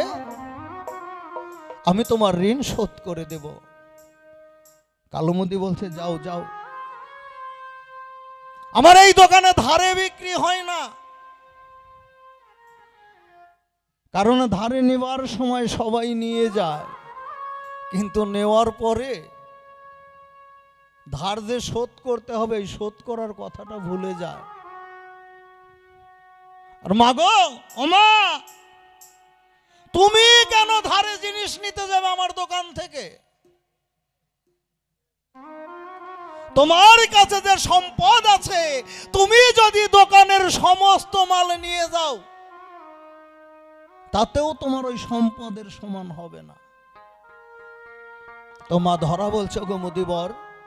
আমি তোমার ঋণ শোধ করে দেব। কালুমুদি বলছে, যাও যাও, আমার এই দোকানে ধারে বিক্রি হয় না, কারণ ধারে নেবার সময় সবাই নিয়ে যায়, কিন্তু নেওয়ার পরে ধার যে শোধ করতে হবে এই শোধ করার কথাটা ভুলে যায়। আর মাগো, ওমা, তুমি কেন ধারে জিনিস নিতে যাবে আমার দোকান থেকে? তোমার কাছে যে সম্পদ আছে, তুমি যদি দোকানের সমস্ত মাল নিয়ে যাও তাতেও তোমার ওই সম্পদের সমান হবে না। তো মা ধরা বলছে, গো মুদিবর,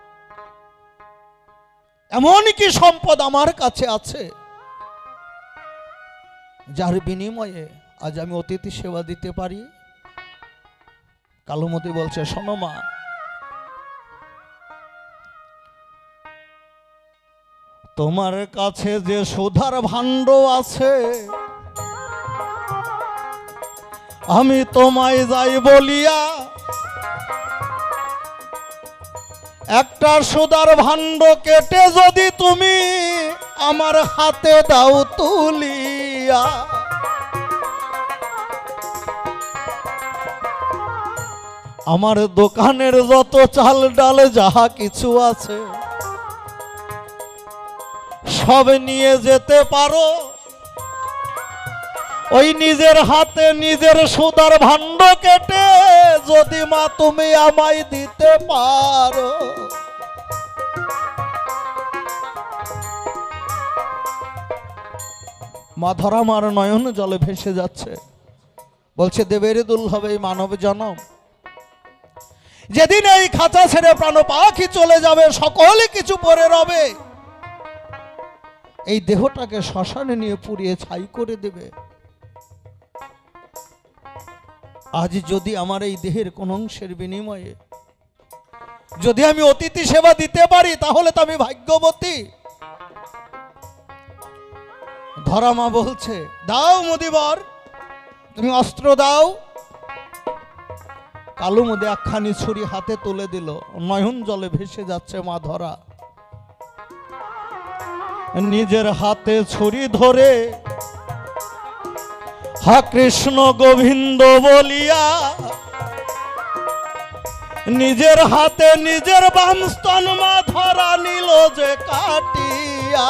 এমন কি সম্পদ আমার কাছে আছে যার বিনিময়ে আজ আমি অতিথি সেবা দিতে পারি? কালুমতি বলছে, শোনো মা, তোমার কাছে যে সুধার ভাণ্ড আছে আমি তোমায় যাই বলিয়া একটা সুধার ভাণ্ড কেটে যদি তুমি আমার হাতে দাও তুলিয়া, আমার দোকানের যত চাল ডাল যাহা কিছু আছে সব নিয়ে যেতে পারো, ওই নিজের হাতে নিজের সুদার ভাণ্ড কেটে যদি মা তুমি আমায় দিতে পারো। মা ধরা মার নয়ন জলে ভেসে যাচ্ছে, বলছে দেবের দুর্লভ এই মানব জনম, যেদিন এই খাঁচা ছেড়ে প্রাণ পাখি চলে যাবে, সকলে কিছু পরে রবে, এই দেহটাকে শ্মশানে নিয়ে পুড়িয়ে ছাই করে দেবে। আজ যদি আমার এই দেহের কোন অংশের বিনিময়ে যদি আমি অতিথি সেবা দিতে পারি, তাহলে তো আমি ভাগ্যবতী। ধরা মা বলছে দাও মুদিবর, তুমি অস্ত্র দাও। কালু মুদি একখানি ছুরি হাতে তুলে দিল, নয়ন জলে ভেসে যাচ্ছে মা ধরা। নিজের হাতে ছুরি ধরে হা কৃষ্ণ গোবিন্দ বলিয়া, নিজের হাতে নিজের বাম স্তন মা ধরা নিল যে কাটিয়া।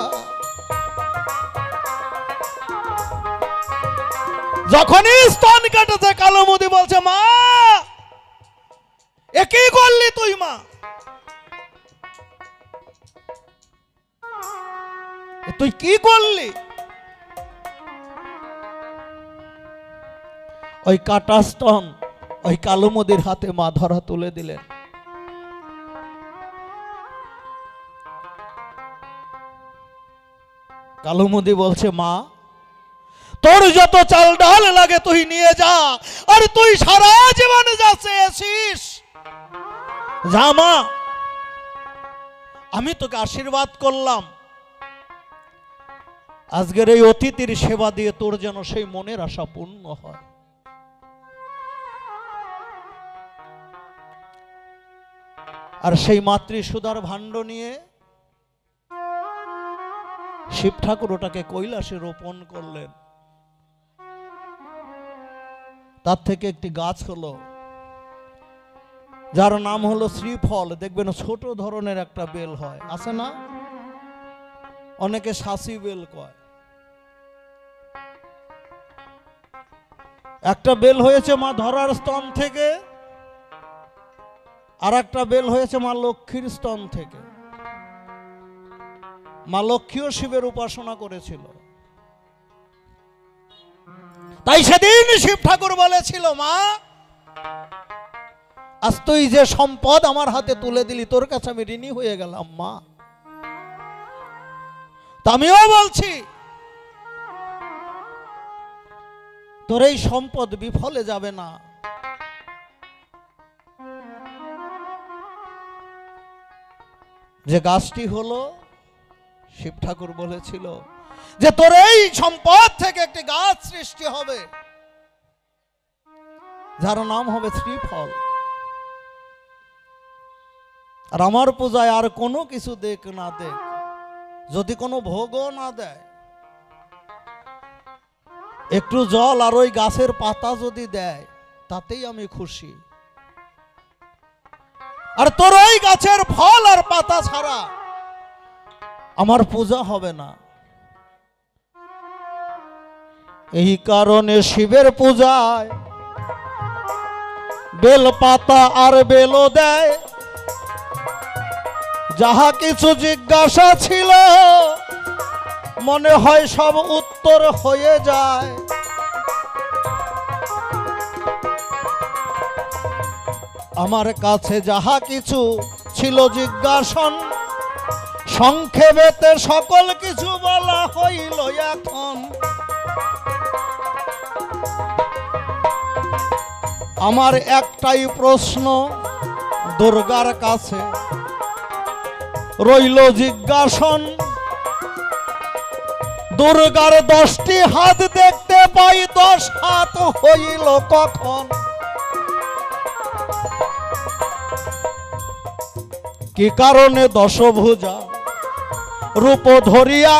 যখনই স্তন কেটেছে কালো মুদি বলছে মা এ কি করলি তুই মা, তুই কি করলি? ওই কাটা স্তন ওই কালো মুদির হাতে মা ধরা তুলে দিলেন। কালো মুদি বলছে মা তোর যত চাল ডাল লাগে তুই নিয়ে যা, আর তুই সারা জীবন যা চেয়েছিস যা মা, আমি তোকে আশীর্বাদ করলাম, আজকের এই অতিথির সেবা দিয়ে তোর যেন সেই মনের আশা পূর্ণ হয়। আর সেই মাতৃ সুধার ভাণ্ড নিয়ে শিব ঠাকুর ওটাকে কৈলাসে রোপণ করলেন। তার থেকে একটি গাছ হলো যার নাম হলো শ্রীফল। দেখবেন ছোট ধরনের একটা বেল হয়, আছে না, অনেকে শাসি বেল কয়। একটা বেল হয়েছে মা ধরার স্তন থেকে, আর একটা বেল হয়েছে মা লক্ষ্মীর স্তন থেকে। মা লক্ষ্মীও শিবের উপাসনা করেছিল, তাই সেদিন শিব ঠাকুর বলেছিল মা আজ তুই যে সম্পদ আমার হাতে তুলে দিলি তোর কাছে আমি ঋণী হয়ে গেলাম মা। তা আমিও বলছি তোর এই সম্পদ বিফলে যাবে না। যে গাছটি হলো শিব ঠাকুর বলেছিল যে তোর এই সম্পদ থেকে একটি গাছ সৃষ্টি হবে যার নাম হবে শ্রীফল। আর আমার পূজায় আর কোনো কিছু দেখ না দেখ, যদি কোনো ভোগও না দেয়, একটু জল আর ওই গাছের পাতা যদি দেয় তাতেই আমি খুশি। আর তোর ওই গাছের ফল আর পাতা ছাড়া আমার পূজা হবে না। এই কারণে শিবের পূজায় বেল পাতা আর বেলও দেয়। যাহা কিছু জিজ্ঞাসা ছিল মনে হয় সব উত্তর হয়ে যায়। আমার কাছে যাহা কিছু ছিল জিজ্ঞাসন, সংক্ষেপেতে সকল কিছু বলা হইল এখন। আমার একটাই প্রশ্ন দুর্গার কাছে রইল জিজ্ঞাসন, দুর্গার 10টি হাত দেখতে পাই, 10 হাত হইল কখন? কি কারণে 10 ভুজা রূপ ধরিয়া?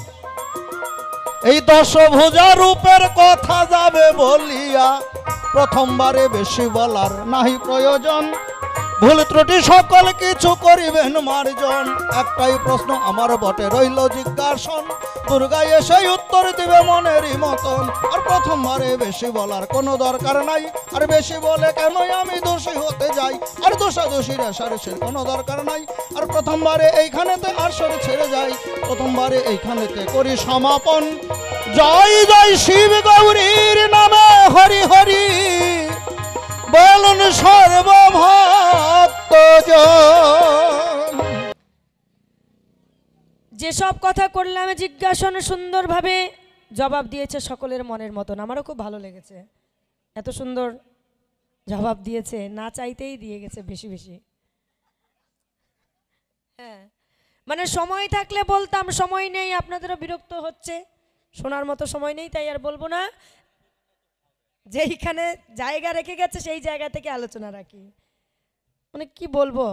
এই 10 ভুজা রূপের কথা যাবে বলিয়া প্রথমবারে বেশি বলার নাহি প্রয়োজন। ভুল ত্রুটি সকল কিছু করিবেন মার্জন। একটাই প্রশ্ন আমার বটে রইল জিজ্ঞাসন, দুর্গা এসেই উত্তর দিবে মনেরই মতন। আর প্রথমবারে বেশি বলার কোনো দরকার নাই, আর বেশি বলে কেনই আমি দোষী হতে যাই। আর দোষাদোষীর আসারের কোনো দরকার নাই, আর প্রথমবারে এইখানেতে আসর ছেড়ে যাই। প্রথমবারে এইখানেতে করি সমাপন। জয় জয় শিব গৌরীর নামে হরি হরি বলুন সর্বভক্তজন। যেসব কথা করলাম জিজ্ঞাসনে সুন্দরভাবে জবাব দিয়েছে সকলের মনের মতন। আমারও খুব ভালো লেগেছে, এত সুন্দর জবাব দিয়েছে, না চাইতেই দিয়ে গেছে বেশি বেশি। হ্যাঁ, মানে সময় থাকলে বলতাম, সময় নেই, আপনাদেরও বিরক্ত হচ্ছে, শোনার মতো সময় নেই, তাই আর বলবো না। যেইখানে জায়গা রেখে গেছে সেই জায়গা থেকে আলোচনা রাখি। মানে কি বলবো,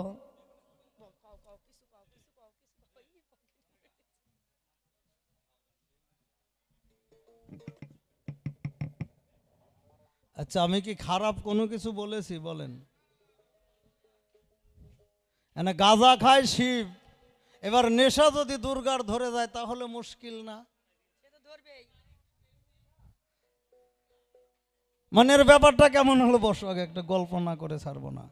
আচ্ছা আমি কি খারাপ কোনো কিছু বলেছি বলেন? না, গাঁজা খায় শিব, এবার নেশা যদি দুর্গার ধরে যায় তাহলে মুশকিল না? মনের ব্যাপারটা কেমন হলো বসো, আগে একটা গল্প না করে ছাড়বো না।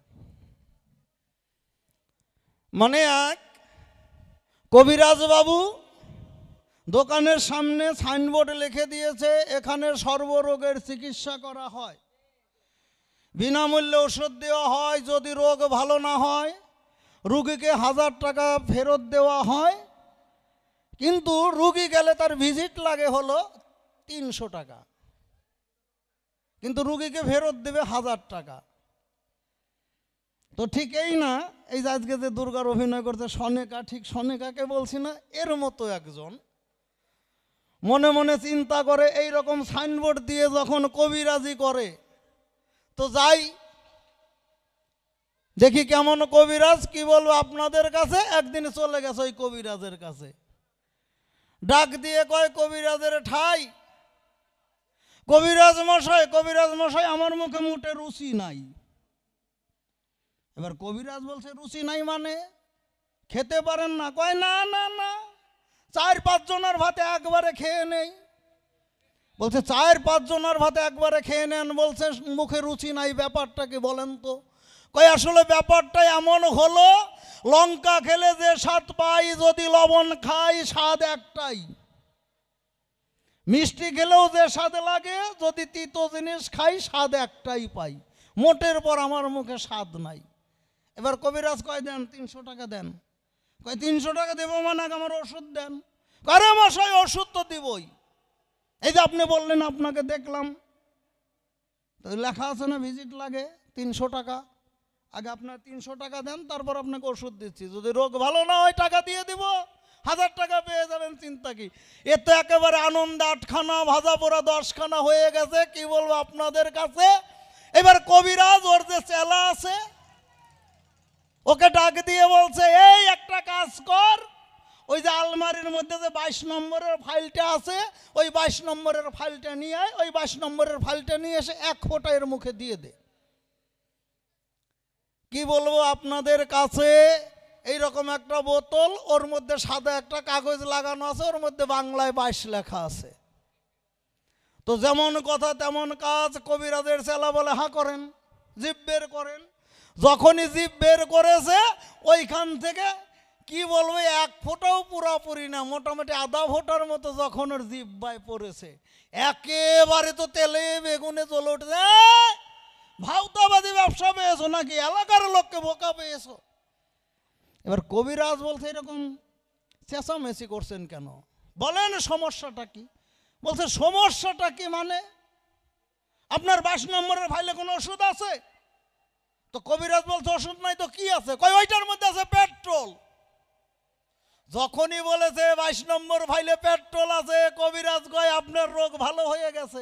মানে এক কবিরাজ বাবু দোকানের সামনে সাইনবোর্ডে লিখে দিয়েছে এখানে সর্বরোগের চিকিৎসা করা হয়, বিনামূল্যে ওষুধ দেওয়া হয়, যদি রোগ ভালো না হয় রুগীকে 1000 টাকা ফেরত দেওয়া হয়, কিন্তু রুগী গেলে তার ভিজিট লাগে হলো 300 টাকা, কিন্তু রুগীকে ফেরত দেবে 1000 টাকা। তো ঠিক এই না, এই যে আজকে যে দুর্গার অভিনয় করছে সনেকা, ঠিক সনেকাকে বলছি না, এর মতো একজন মনে মনে চিন্তা করে এই রকম সাইনবোর্ড দিয়ে যখন কবিরাজি করে তো যাই দেখি কেমন কবিরাজ। কি বলবো আপনাদের কাছে, একদিন চলে গেছে ওই কবিরাজের কাছে, ডাক দিয়ে কয় কবিরাজের ঠাই, কবিরাজ মশাই আমার মুখে মুটে রুচি নাই। এবার কবিরাজ বলছে রুচি নাই মানে খেতে পারেন না? কয় না না না, 4-5 জনের ভাতে একবারে খেয়ে নেই। বলছে 4-5 জনের ভাতে একবারে খেয়ে নেন, বলছে মুখে রুচি নাই, ব্যাপারটা কি বলেন তো? কয় আসলে ব্যাপারটা এমন হলো, লঙ্কা খেলে যে স্বাদ পাই, যদি লবণ খাই স্বাদ একটাই, মিষ্টি খেলেও যে স্বাদ লাগে, যদি তিতো জিনিস খাই স্বাদ একটাই পাই, মোটের পর আমার মুখে স্বাদ নাই। এবার কবিরাজ কয় দেন 300 টাকা দেন। কয় 300 টাকা দেবো মানে আমার ওষুধ দেন। আরে মশাই ওষুধ তো দিবই, এই যে আপনি বললেন আপনাকে দেখলাম তো লেখা আছে না ভিজিট লাগে 300 টাকা, আগে আপনার 300 টাকা দেন, তারপর আপনাকে ওষুধ দিচ্ছি, যদি রোগ ভালো না হয় টাকা দিয়ে দিব, 1000 টাকা পেয়ে যাবেন, চিন্তা কি? এ তো একেবারে আনন্দ 8খানা ভাজা পোড়া 10খানা হয়ে গেছে, কি বলবো আপনাদের কাছে। এবার কবিরাজ ওর যে চেলা আছে ওকে ডাক দিয়ে বলছে এই একটা কাজ কর, ওই যে আলমারির মধ্যে যে 22 নম্বরের ফাইলটা আছে, ওই 22 নম্বরের ফাইলটা নিয়ে আয়, ওই 22 নম্বরের ফাইলটা নিয়ে এসে 1 ফোঁটা এর মুখে দিয়ে দে। কি বলবো আপনাদের কাছে, এইরকম একটা বোতল, ওর মধ্যে সাদা একটা কাগজ লাগানো আছে, ওর মধ্যে বাংলায় 22 লেখা আছে। তো যেমন কথা তেমন কাজ, কবিরাজের চেলা বলে হা করেন, জিভ বের করেন। যখনই জিভ বের করেছে ওইখান থেকে কি বলবো 1 ফোঁটাও পুরাপুরি না, মোটামুটি আধা ফোঁটার মতো যখন ওর জিভ বাই পড়েছে, একেবারে তো তেলে বেগুনে জ্বলে উঠেছে। ভাওতাবাদী ব্যবসা পেয়েছো নাকি, এলাকার লোককে বোকা পেয়েছো? এবার কবিরাজ বলছে এরকম চেঁচামেচি করছেন কেন, বলেন সমস্যাটা কি? বলছে সমস্যাটা কি মানে আপনার 22 নম্বরের ফাইলে কোনো ওষুধ আছে? তো কবিরাজ বলছে ওষুধ নাই তো কি আছে? কয় ওইটার মধ্যে আছে পেট্রোল। যখনই বলেছে 22 নম্বর ফাইলে পেট্রোল আছে, কবিরাজ কয় আপনার রোগ ভালো হয়ে গেছে।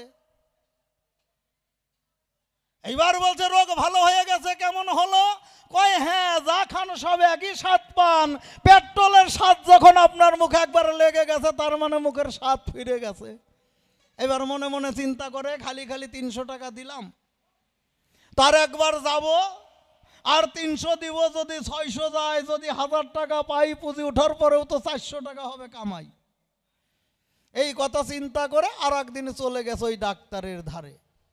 এইবার বলছে রোগ ভালো হয়ে গেছে কেমন হলো? কয় হ্যাঁ, যা খান সব একই স্বাদ পান, পেট্রোলের স্বাদ যখন আপনার মুখে একবার লেগে গেছে তার মানে মুখের স্বাদ ফিরে গেছে। এবার মনে মনে চিন্তা করে খালি খালি 300 টাকা দিলাম, তার একবার যাব আর 300 দিব, যদি 600 যায়, যদি 1000 টাকা পাই, পুঁজি ওঠার পরেও তো 400 টাকা হবে কামাই। এই কথা চিন্তা করে আর একদিন চলে গেছে ওই ডাক্তারের ধারে।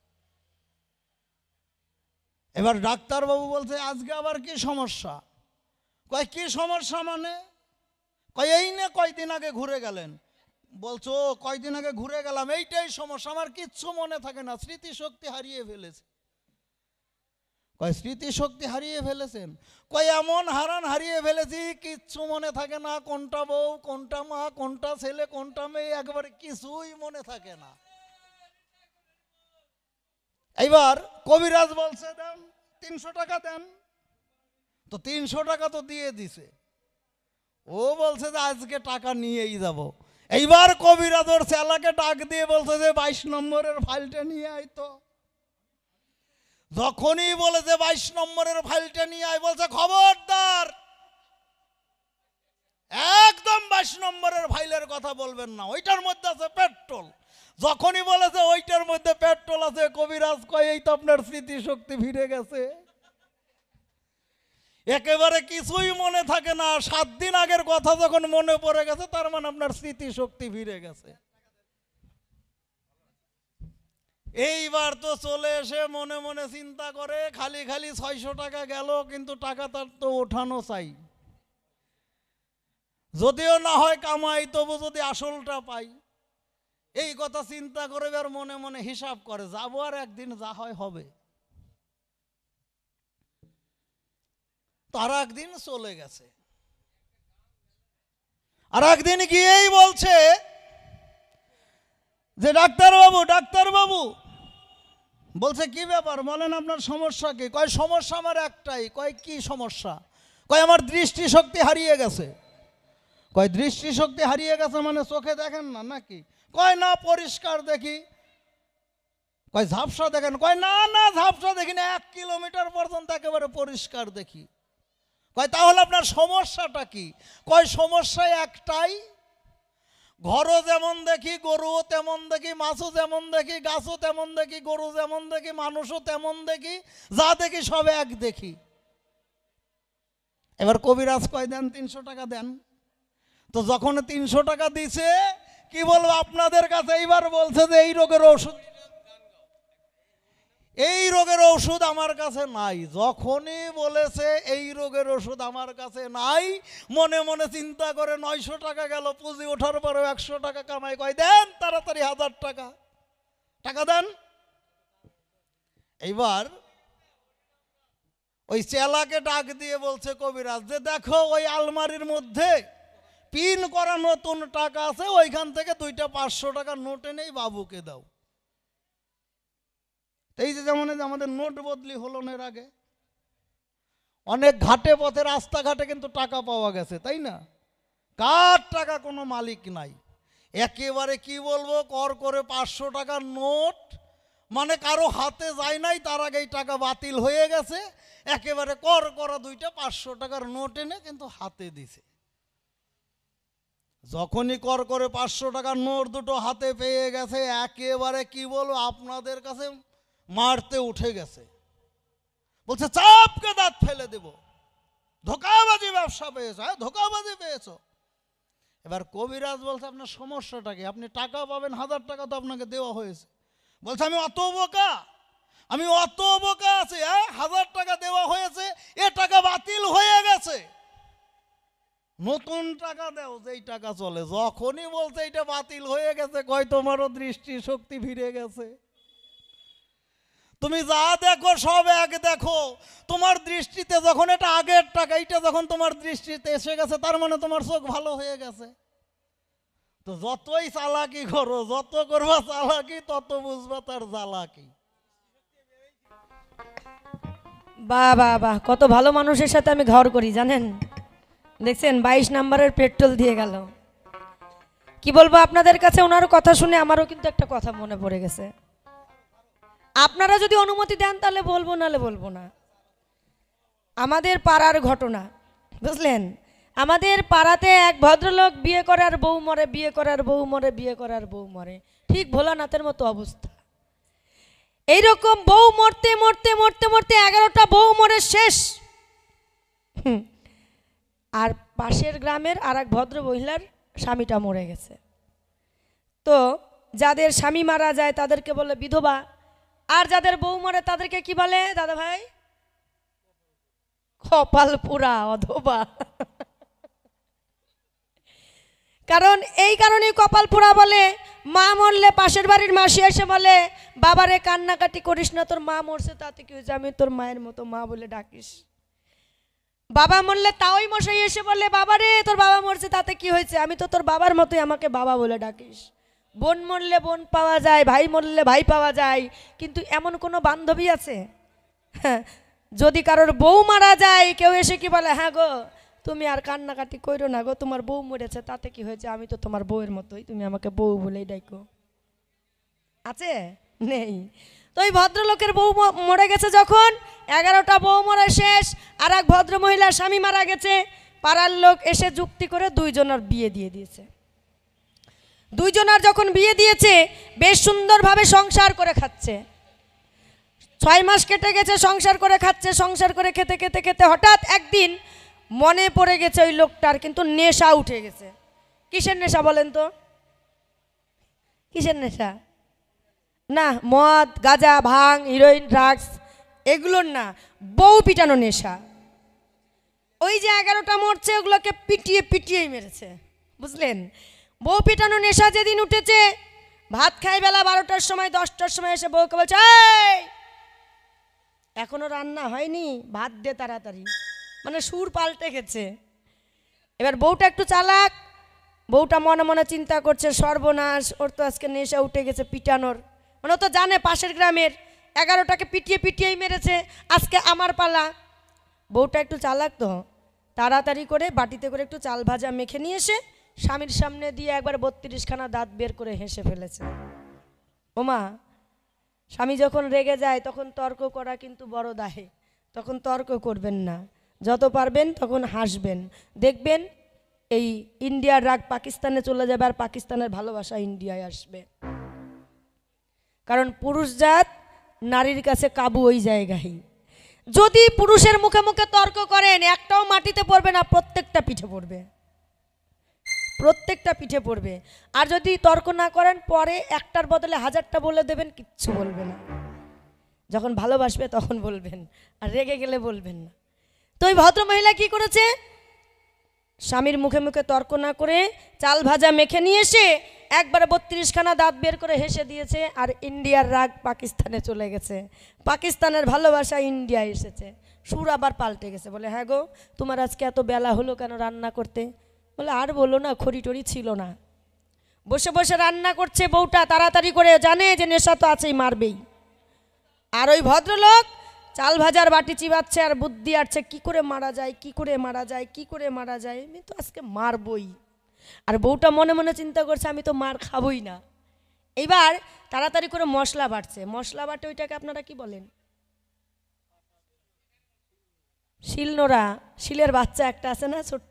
এবার ডাক্তারবাবু বলছে, আজকে আবার কি সমস্যা? কয়, কি সমস্যা মানে? কয়, এই না কয়দিন আগে ঘুরে গেলেন। বলছো, কয়দিন আগে ঘুরে গেলাম, এইটাই সমস্যা, আমার কিচ্ছু মনে থাকে না, স্মৃতিশক্তি হারিয়ে ফেলেছে। কয়, স্মৃতিশক্তি হারিয়ে ফেলেছেন? কয়, এমন হারিয়ে ফেলেছি, কিচ্ছু মনে থাকে না, কোনটা বউ, কোনটা মা, কোনটা ছেলে, কোনটা মেয়ে, একবারে কিছুই মনে থাকে না। এইবার কবিরাজ বলছে, দেন 300 টাকা দেন। তো 300 টাকা তো দিয়ে দিছে। ও বলছে যে আজকে টাকা নিয়েই যাব। এইবার কবিরাজ ওর ছেলেকে ডাক দিয়ে বলছে যে 22 নম্বরের ফাইলটা নিয়ে আয় তো। যখনই বলে যে 22 নম্বরের ফাইলটা নিয়ে আয়, বলছে খবরদার, একদম 22 নম্বরের ফাইলের কথা বলবেন না, ওইটার মধ্যে আছে পেট্রোল। যখনই বলেছে ওইটার মধ্যে পেট্রোল আছে, কবিরাজ কয়, এই তো আপনার স্মৃতিশক্তি ফিরে গেছে, একেবারে কিছুই মনে থাকে না। 7 দিন আগের কথা যখন মনে পড়ে গেছে, তার মানে আপনার স্মৃতিশক্তি ফিরে গেছে। এইবার তো চলে এসে মনে মনে চিন্তা করে, খালি খালি 600 টাকা গেল, কিন্তু টাকা তার তো ওঠানো চাই, যদিও না হয় কামাই, তবু যদি আসলটা পাই। এই কথা চিন্তা করে এবার মনে মনে হিসাব করে, যাবো আর একদিন, যা হয় হবে। তার একদিন চলে গেছে। আর একদিন গিয়েই বলছে যে ডাক্তারবাবু, বলছে কি ব্যাপার বলেন, আপনার সমস্যা কি? কয়, সমস্যা আমার একটাই। কয়, কি সমস্যা? কয়, আমার দৃষ্টিশক্তি হারিয়ে গেছে। কয়, দৃষ্টিশক্তি হারিয়ে গেছে মানে চোখে দেখেন না নাকি? কয়, না, পরিষ্কার দেখি। কয়, ঝাপসা দেখেন? কয়, না না, ঝাপসা দেখি না, 1 কিলোমিটার পর্যন্ত একেবারে পরিষ্কার দেখি। কয়, তাহলে আপনার সমস্যাটা কি? কয়, সমস্যা একটাই, ঘরও যেমন দেখি, গরুও তেমন দেখি, মাছও যেমন দেখি, গাছও তেমন দেখি, গরু যেমন দেখি, মানুষও তেমন দেখি, যা দেখি সব এক দেখি। এবার কবিরাজ কয়, দেন 300 টাকা দেন। তো যখন 300 টাকা দিছে, কি বলবো আপনাদের কাছে, এইবার বলছে যে এই রোগের ওষুধ আমার কাছে নাই। যখনই বলেছে এই রোগের ওষুধ আমার কাছে নাই, মনে মনে চিন্তা করে 900 টাকা গেল, পুঁজি ওঠার পরেও 100 টাকা কামাই। কয়, দেন তাড়াতাড়ি 1000 টাকা, টাকা দেন। এইবার ওই চেলাকে ডাক দিয়ে বলছে কবিরাজ, যে দেখো ওই আলমারির মধ্যে পিন করা নতুন টাকা আছে, ওইখান থেকে 2টা 500 টাকা নোট এনেই বাবুকে দাও। এই যে যেমন আমাদের নোট বদলি হলো এর আগে, অনেক ঘাটে পথে রাস্তাঘাটে কিন্তু টাকা পাওয়া গেছে, তাই না? কার টাকা কোনো মালিক নাই, একেবারে কি বলবো, কর করে 500 টাকার নোট, মানে কারো হাতে যায় নাই, তার আগেই টাকা বাতিল হয়ে গেছে। একেবারে কর করা 2টা 500 টাকার নোট এনে কিন্তু হাতে দিছে। যখনই কর করে 500 টাকার নোট দুটো হাতে পেয়ে গেছে, একেবারে কি বলবো আপনাদের কাছে, মারতে উঠে গেছে। বলছে, চাপকে দাঁত ফেলে দেব, ধোকাবাজি ব্যবসা পেয়েছ, ধোকাবাজি পেয়েছ। এবার কবিরাজ বলছে, আপনার সমস্যাটা কি? আপনি টাকা পাবেন 1000 টাকা তো আপনাকে দেওয়া হয়েছে। বলছে, আমি অত বোকা আছি? 1000 টাকা দেওয়া হয়েছে, এ টাকা বাতিল হয়ে গেছে, নতুন টাকা দাও, যেই টাকা চলে। যখনই বলছে এটা বাতিল হয়ে গেছে, কয়, তোমারও দৃষ্টিশক্তি ফিরে গেছে, তুমি যা দেখো সব এক দেখো। তোমার দৃষ্টিতে যখন এটা আগের টাকা, এইটা যখন তোমার দৃষ্টিতে এসে গেছে, তার মানে তোমার চোখ ভালো হয়ে গেছে। তো যতই চালাকি করো, যত করবা চালাকি, তত বুঝবা তার জ্বালাকি। বাহ বাহ বাহ, কত ভালো মানুষের সাথে আমি ঘর করি জানেন। দেখছেন 22 নম্বরের পেট্রোল দিয়ে গেল। কি বলবো আপনাদের কাছে, ওনার কথা শুনে আমারও কিন্তু একটা কথা মনে পড়ে গেছে। আপনারা যদি অনুমতি দেন তাহলে বলবো, নালে বলবো না। আমাদের পাড়ার ঘটনা, বুঝলেন? আমাদের পাড়াতে এক ভদ্রলোক বিয়ে করার বউ মরে, বিয়ে করার বউ মরে, বিয়ে করার বউ মরে, ঠিক ভোলানাথের মতো অবস্থা। এইরকম বউ মরতে মরতে মরতে মরতে 11টা বউ মরে শেষ। হুম। আর পাশের গ্রামের আর এক ভদ্র মহিলার স্বামীটা মরে গেছে। তো যাদের স্বামী মারা যায় তাদেরকে বলে বিধবা, আর যাদের বউ মরে তাদেরকে কি বলে দাদা ভাই? কপাল পুরা অধবা। কারণ এই কারণেই কপাল পোড়া বলে, মা মরলে পাশের বাড়ির মাসি এসে বলে বাবারে কান্নাকাটি করিস না, তোর মা মরছে তাতে কি হয়েছে, আমি তোর মায়ের মতো মা বলে ডাকিস। বাবা মরলে তাওই মশাই এসে বলে বাবারে তোর বাবা মরছে তাতে কি হয়েছে, আমি তো তোর বাবার মতোই আমাকে বাবা বলে ডাকিস। বোন মরলে বোন পাওয়া যায়, ভাই মরলে ভাই পাওয়া যায়, কিন্তু এমন কোনো বান্ধবী আছে? হ্যাঁ, যদি কারোর বউ মারা যায় কেউ এসে কি বলে, হ্যাঁ গো তুমি আর কান্নাকাটি করো না গো, তোমার বউ মরেছে তাতে কি হয়েছে, আমি তো তোমার বউয়ের মতোই, তুমি আমাকে বউ বলেই ডাকো। আছে? নেই। তো ওই ভদ্রলোকের বউ মরে গেছে যখন, 11টা বউ মরে শেষ, আর এক ভদ্র মহিলার স্বামী মারা গেছে, পাড়ার লোক এসে যুক্তি করে দুইজনের বিয়ে দিয়ে দিয়েছে। দুইজনের যখন বিয়ে দিয়েছে বেশ সুন্দরভাবে সংসার করে খাচ্ছে। 6 মাস কেটে গেছে সংসার করে খাচ্ছে, সংসার করে খেতে খেতে খেতে হঠাৎ একদিন মনে পড়ে গেছে ওই লোকটার কিন্তু নেশা উঠে গেছে। কিসের নেশা বলেন তো? কিসের নেশা? না মদ গাঁজা ভাং হিরোইন ড্রাগস এগুলোর না, বউ পিটানো নেশা। ওই যে 11টা মরছে ওগুলোকে পিটিয়ে পিটিয়েই মেরেছে, বুঝলেন? বউ পিটানো নেশা যেদিন উঠেছে, ভাত খাই বেলা 12টার সময় 10টার সময় এসে বউকে বলছে এই এখনো রান্না হয়নি, ভাত দে তাড়াতাড়ি, মানে সুর পাল্টে গেছে। এবার বউটা একটু চালাক, বউটা মনে মনে চিন্তা করছে সর্বনাশ, ওর তো আজকে নেশা উঠে গেছে পিটানোর, মানে ও তো জানে পাশের গ্রামের 11টাকে পিটিয়ে পিটিয়েই মেরেছে, আজকে আমার পালা। বউটা একটু চালাক তো, তাড়াতাড়ি করে বাটিতে করে একটু চাল ভাজা মেখে নিয়ে এসে স্বামীর সামনে দিয়ে একবার 32খানা দাঁত বের করে হেসে ফেলেছে। ওমা, স্বামী যখন রেগে যায় তখন তর্ক করা কিন্তু বড় দাহে, তখন তর্ক করবেন না, যত পারবেন তখন হাসবেন, দেখবেন এই ইন্ডিয়ার রাগ পাকিস্তানে চলে যাবে আর পাকিস্তানের ভালোবাসা ইন্ডিয়ায় আসবে। কারণ পুরুষ জাত নারীর কাছে কাবু ওই জায়গায়। যদি পুরুষের মুখে মুখে তর্ক করেন একটাও মাটিতে পড়বে না, প্রত্যেকটা পিঠে পড়বে, প্রত্যেকটা পিঠে পড়বে। আর যদি তর্ক না করেন পরে একটার বদলে 1000টা বলে দেবেন, কিচ্ছু বলবে না। যখন ভালোবাসবে তখন বলবেন, আর রেগে গেলে বলবেন না। তো ওই ভদ্রমহিলা কি করেছে, স্বামীর মুখে মুখে তর্ক না করে চাল ভাজা মেখে নিয়ে এসে একবারে 32খানা দাঁত বের করে হেসে দিয়েছে, আর ইন্ডিয়ার রাগ পাকিস্তানে চলে গেছে, পাকিস্তানের ভালোবাসা ইন্ডিয়ায় এসেছে। সুর আবার পাল্টে গেছে, বলে হ্যাঁ গো তোমার আজকে এত বেলা হলো কেন রান্না করতে? বলে আর বলো না, খড়ি টড়ি ছিল না। বসে বসে রান্না করছে বউটা তাড়াতাড়ি করে, জানে যে নেশা তো আছেই, মারবেই। আর ওই ভদ্রলোক চাল ভাজার বাটি চিবাচ্ছে আর বুদ্ধি আসছে কি করে মারা যায়, কি করে মারা যায়, কি করে মারা যায়, আমি তো আজকে মারবই। আর বউটা মনে মনে চিন্তা করছে আমি তো মার খাবই না। এইবার তাড়াতাড়ি করে মশলা বাটছে, মশলা বাটে ওইটাকে আপনারা কি বলেন? শিলনোড়া, শিলের বাচ্চা একটা আছে না ছোট্ট,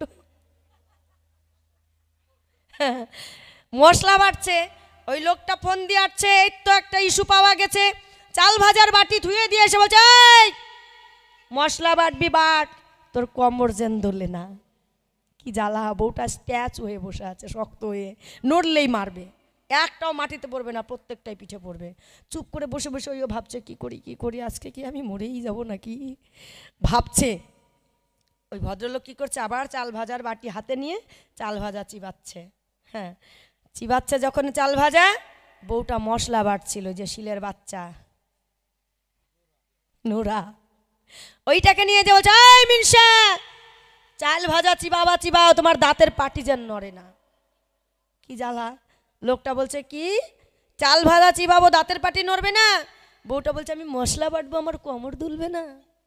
মশলা বাটছে। ওই লোকটা ফোন দিয়ে আসছে, এই তো একটা ইস্যু পাওয়া গেছে, চাল ভাজার বাটি ধুয়ে দিয়ে এসে বলছে এই মশলা বাটবি বাট, তোর কোমর যেন ধরলে না। কি জ্বালা, বউটা স্ট্যাচু হয়ে বসে আছে, শক্ত হয়ে, নড়লেই মারবে, একটাও মাটিতে পড়বে না, প্রত্যেকটাই পিঠে পড়বে। চুপ করে বসে বসে ওইও ভাবছে কি করি কি করি, আজকে কি আমি মরেই যাব নাকি ভাবছে। ওই ভদ্রলোক কি করছে, আবার চাল ভাজার বাটি হাতে নিয়ে চাল ভাজা চিবাচ্ছে। হ্যাঁ, চিবাচ্ছে যখন চাল ভাজা, বউটা মশলা বাটছিল, যে শিলের বাচ্চা নোরা, ওইটাকে নিয়ে যে বলছে এই মিনসা চাল ভাজা চিবাবা চিবাও, তোমার দাঁতের পাটি যেন নড়ে না। কি জ্বালা, লোকটা বলছে কি চাল ভাজা চিবাবো দাঁতের পাটি নড়বে না, বউটা বলছে আমি মশলা বাটবো আমার কোমর দুলবে না।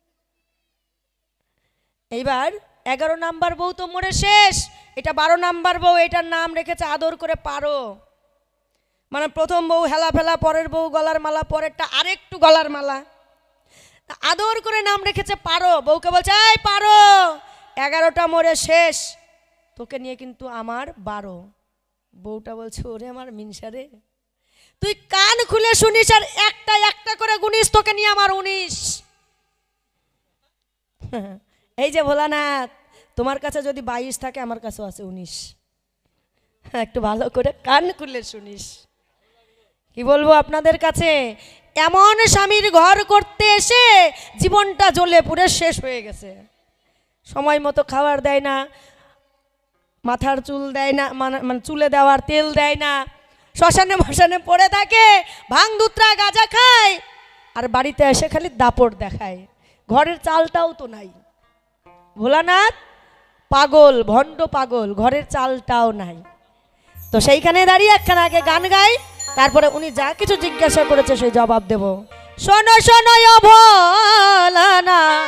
এইবার 11 নাম্বার বউ তো মরে শেষ, এটা 12 নাম্বার বউ, এটার নাম রেখেছে আদর করে পারো। মানে প্রথম বউ হেলা ফেলা, পরের বউ গলার মালা, পরেরটা আরেকটু গলার মালা, আদর করে নাম রেখেছে পারো। বউকে বলছে এই পারো, 11টা মরে শেষ, তোকে নিয়ে কিন্তু আমার 12। বউটা বলছে ওরে আমার মিনসারে, তুই কান খুলে শুনিস আর একটা একটা করে গুনিস, তোকে নিয়ে আমার 19। এই যে ভোলানাথ, তোমার কাছে যদি 22 থাকে, আমার কাছেও আছে 19। একটু ভালো করে কান খুলে শুনিস। কি বলবো আপনাদের কাছে, এমন স্বামীর ঘর করতে এসে জীবনটা জ্বলে পুড়ে শেষ হয়ে গেছে। সময় মতো খাবার দেয় না, মাথার চুল দেয় না, মানে চুলে দেওয়ার তেল দেয় না, শ্মশানে মশানে পড়ে থাকে, ভাং দুত্রা গাঁজা খায়, আর বাড়িতে এসে খালি দাপট দেখায়। ঘরের চালটাও তো নাই। ভোলানাথ পাগল, ভণ্ড পাগল, ঘরের চালটাও নাই। তো সেইখানে দাঁড়িয়ে একখানা আগে গান গাই, তারপরে উনি যা কিছু জিজ্ঞাসা করেছে সেই জবাব দেব। শোনো শোনো ও ভোলানাথ,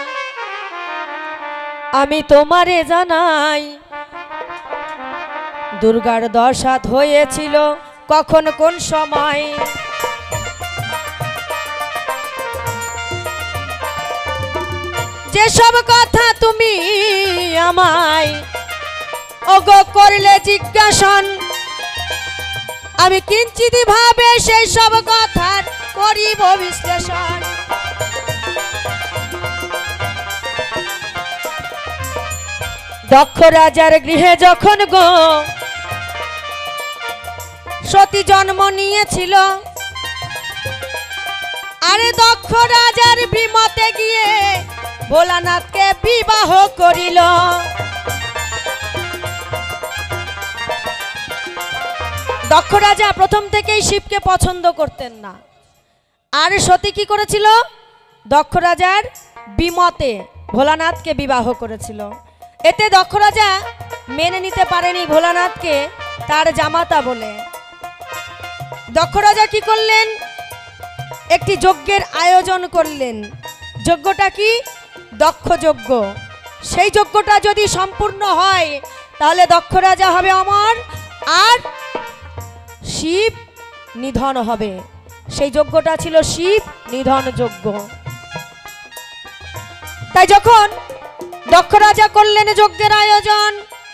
আমি তোমারে জানাই, দুর্গার 10 হাত হয়েছিল কখন কোন সময়। যেসব কথা তুমি আমায় ওগো করলে জিজ্ঞাসন, আমি কিঞ্চিত ভাবে সেই সব কথার করিব বিশ্লেষণ। দক্ষ রাজার গৃহে যখন গো সতী জন্ম নিয়েছিল, আরে দক্ষ রাজার বিমতে গিয়ে ভোলানাথকে বিবাহ করিল। দক্ষ রাজা প্রথম থেকেই শিবকে পছন্দ করতেন না, আর সতী কি করেছিল, দক্ষ রাজার বিমতে ভোলানাথকে বিবাহ করেছিল। এতে দক্ষ রাজা মেনে নিতে পারেনি ভোলানাথকে তার জামাতা বলে। দক্ষ রাজা কি করলেন, একটি যজ্ঞের আয়োজন করলেন। যজ্ঞটা কি, দক্ষ যজ্ঞ। সেই যজ্ঞটা যদি সম্পূর্ণ হয় তাহলে দক্ষ রাজা হবে অমর, আর শিব নিধন হবে। সেই যজ্ঞটা ছিল শিব নিধন যজ্ঞ। তাই যখন দক্ষ রাজা করলেন যজ্ঞের আয়োজন,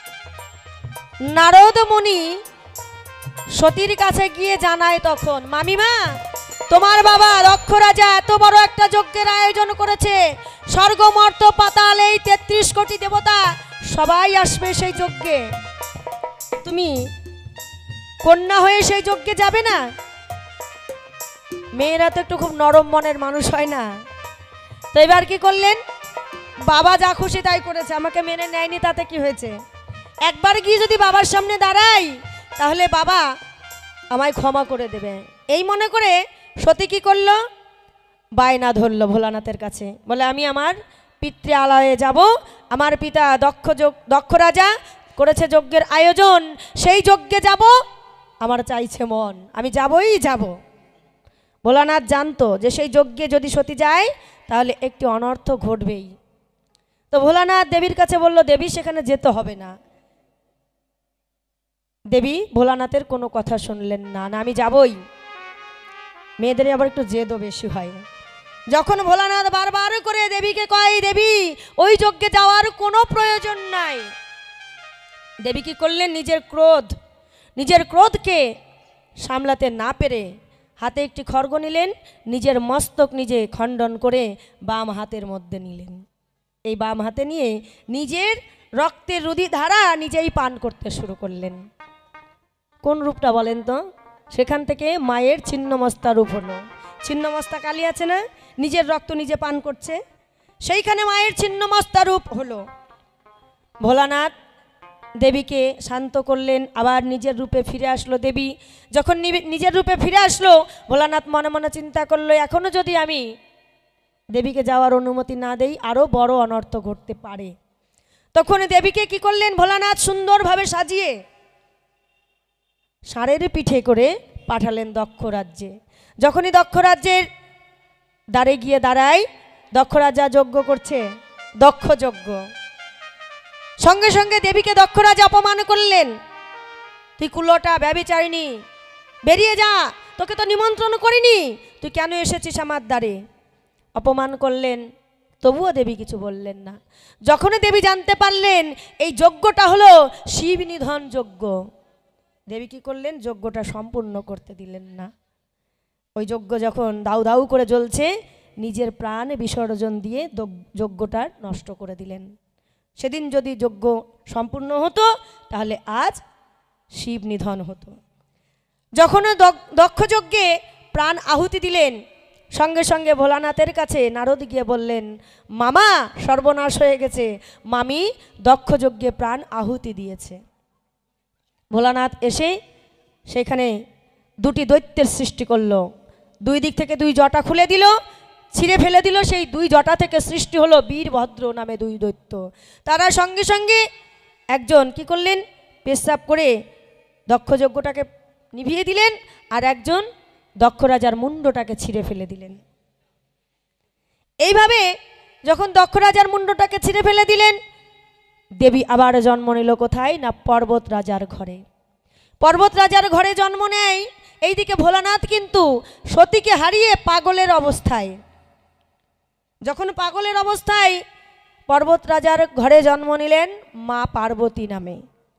নারদ মুনি সতীর কাছে গিয়ে জানায় তখন, মামিমা, তোমার বাবা দক্ষ রাজা এত বড় একটা যজ্ঞের আয়োজন করেছে, স্বর্গ মর্ত পাতাল এই 33 কোটি দেবতা সবাই আসবে সেই যজ্ঞে, তুমি কন্যা হয়ে সেই যজ্ঞে যাবে না? মেয়েরা তো একটু খুব নরম মনের মানুষ হয় না। তো এবার কি করলেন, বাবা যা খুশি তাই করেছে, আমাকে মেনে নেয়নি, তাতে কি হয়েছে, একবার গিয়ে যদি বাবার সামনে দাঁড়াই তাহলে বাবা আমায় ক্ষমা করে দেবে। এই মনে করে সতী কি করলো, বায়না ধরলো ভোলানাথের কাছে, বলে আমি আমার পিতৃালয়ে যাব, আমার পিতা দক্ষ রাজা করেছে যজ্ঞের আয়োজন, সেই যজ্ঞে যাব, আমার চাইছে মন, আমি যাবই যাব। ভোলানাথ জানতো যে সেই যজ্ঞে যদি সতী যায় তাহলে একটি অনর্থ ঘটবেই। তো ভোলানাথ দেবীর কাছে বলল, দেবী সেখানে যেতে হবে না। দেবী ভোলানাথের কোনো কথা শুনলেন না, না আমি যাবই। মেয়েদের আবার একটু জেদও বেশি হয়। যখন ভোলানাথ বারবার করে দেবীকে কয়, দেবী ওই যজ্ঞে যাওয়ার কোনো প্রয়োজন নাই, দেবী কি করলেন, নিজের ক্রোধকে সামলাতে না পেরে হাতে একটি খড়গ নিলেন, নিজের মস্তক নিজে খণ্ডন করে বাম হাতের মধ্যে নিলেন। এই বাম হাতে নিয়ে নিজের রক্তের রুধি ধারা নিজেই পান করতে শুরু করলেন। কোন রূপটা বলেন তো? সেখান থেকে মায়ের ছিন্নমস্তা রূপ হলো। ছিন্নমস্তা কালী আছে না, নিজের রক্ত নিজে পান করছে, সেইখানে মায়ের ছিন্নমস্তা রূপ হলো। ভোলানাথ দেবীকে শান্ত করলেন, আবার নিজের রূপে ফিরে আসলো। দেবী যখন নিজের রূপে ফিরে আসলো, ভোলানাথ মনে মনে চিন্তা করলো, এখনো যদি আমি দেবীকে যাওয়ার অনুমতি না দেই আরও বড় অনর্থ ঘটতে পারে। তখন দেবীকে কি করলেন, ভোলানাথ সুন্দরভাবে সাজিয়ে ষাঁড়ের পিঠে করে পাঠালেন দক্ষ রাজ্যে। যখনই দক্ষ রাজ্যের দ্বারে গিয়ে দাঁড়ায়, দক্ষ রাজা যজ্ঞ করছে, দক্ষ যজ্ঞ। সঙ্গে সঙ্গে দেবীকে দক্ষ রাজা অপমান করলেন, তুই কুলোটা ব্যভিচারিণী, বেরিয়ে যা, তোকে তো নিমন্ত্রণ করিনি, তুই কেন এসেছিস আমার দ্বারে? অপমান করলেন, তবুও দেবী কিছু বললেন না। যখনই দেবী জানতে পারলেন এই যজ্ঞটা হলো শিব নিধন যজ্ঞ, দেবী কি করলেন, যজ্ঞটা সম্পূর্ণ করতে দিলেন না। ওই যজ্ঞ যখন দাউ দাউ করে জ্বলছে, নিজের প্রাণ বিসর্জন দিয়ে যজ্ঞটা নষ্ট করে দিলেন। সেদিন যদি যজ্ঞ সম্পূর্ণ হতো তাহলে আজ শিব নিধন হতো। যখন দক্ষ যজ্ঞে প্রাণ আহুতি দিলেন, সঙ্গে সঙ্গে ভোলানাথের কাছে নারদ গিয়ে বললেন, মামা সর্বনাশ হয়ে গেছে, মামি দক্ষ যজ্ঞে প্রাণ আহুতি দিয়েছে। ভোলানাথ এসে সেখানে দুটি দৈত্যের সৃষ্টি করলো, দুই দিক থেকে দুই জটা খুলে দিল, ছিঁড়ে ফেলে দিল। সেই দুই জটা থেকে সৃষ্টি হলো বীরভদ্র নামে দুই দৈত্য। তারা সঙ্গে সঙ্গে একজন কি করলেন, পেশাব করে দক্ষ যজ্ঞটাকে নিভিয়ে দিলেন, আর একজন দক্ষ রাজার মুন্ডটাকে ছিঁড়ে ফেলে দিলেন। এইভাবে যখন দক্ষ রাজার মুন্ডটাকে ছিঁড়ে ফেলে দিলেন, দেবী আবার জন্ম নিল কোথায় না পর্বত রাজার ঘরে। পর্বত রাজার ঘরে জন্ম নেয়। এইদিকে ভোলানাথ কিন্তু সতীকে হারিয়ে পাগলের অবস্থায়, যখন পাগলের অবস্থায় পর্বত রাজার ঘরে জন্ম নিলেন মা পার্বতী নামে।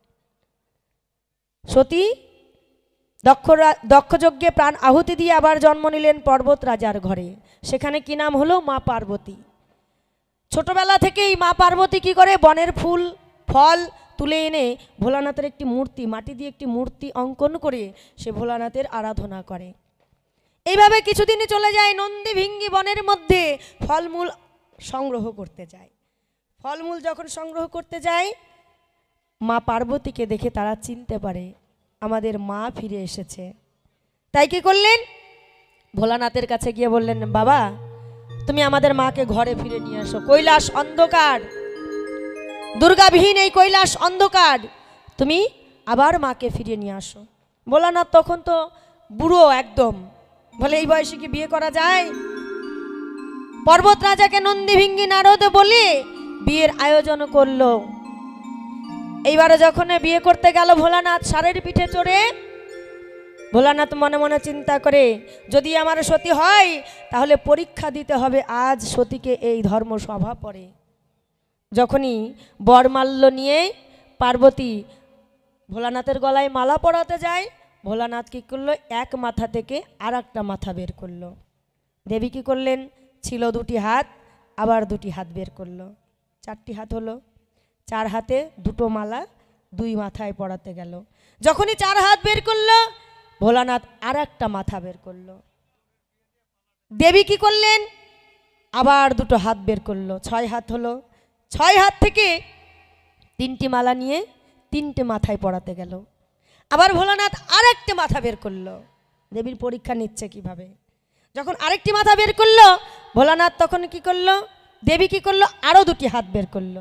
সতী দক্ষ যজ্ঞে প্রাণ আহুতি দিয়ে আবার জন্ম নিলেন পর্বত রাজার ঘরে। সেখানে কি নাম হলো মা পার্বতী। ছোটবেলা থেকেই মা পার্বতী কি করে, বনের ফুল ফল তুলে এনে ভোলানাথের একটি মূর্তি, মাটি দিয়ে একটি মূর্তি অঙ্কন করে সে ভোলানাথের আরাধনা করে। এইভাবে কিছুদিন চলে যায়। নন্দী ভিঙ্গি বনের মধ্যে ফলমূল সংগ্রহ করতে যায়। ফলমূল যখন সংগ্রহ করতে যায়, মা পার্বতীকে দেখে তারা চিনতে পারে আমাদের মা ফিরে এসেছে। তাই কি করলেন, ভোলানাথের কাছে গিয়ে বললেন, বাবা তুমি আমাদের মাকে ঘরে ফিরে নিয়ে আসো। কৈলাস অন্ধকার, দুর্গাবিহীন এই কৈলাস অন্ধকার, তুমি আবার মাকে ফিরিয়ে নিয়ে আসো। ভোলানাথ তখন তো বুড়ো একদম, বলে এই বয়সে কি বিয়ে করা যায়? পর্বত রাজাকে নন্দী ভিঙ্গি নারদ বলে বিয়ের আয়োজন করলো। এইবারে যখন বিয়ে করতে গেল ভোলানাথ ষাঁড়ের পিঠে চড়ে, ভোলানাথ মনে মনে চিন্তা করে, যদি আমার সতী হয় তাহলে পরীক্ষা দিতে হবে আজ সতীকে এই ধর্ম সভা পড়ে। যখনই বরমাল্য নিয়ে পার্বতী ভোলানাথের গলায় মালা পরাতে যায়, ভোলানাথ কী করলো, এক মাথা থেকে আর একটা মাথা বের করলো। দেবী কী করলেন, ছিল দুটি হাত, আবার দুটি হাত বের করলো, চারটি হাত হলো। চার হাতে দুটো মালা দুই মাথায় পরাতে গেল। যখনই চার হাত বের করলো, ভোলানাথ আর একটা মাথা বের করলো। দেবী কি করলেন, আবার দুটো হাত বের করলো, ছয় হাত হলো। ছয় হাত থেকে তিনটি মালা নিয়ে তিনটে মাথায় পরাতে গেল। আবার ভোলানাথ আর একটা মাথা বের করলো। দেবীর পরীক্ষা নিচ্ছে কিভাবে। যখন আরেকটি মাথা বের করলো, ভোলানাথ তখন কি করলো, দেবী কি করলো, আরো দুটি হাত বের করলো।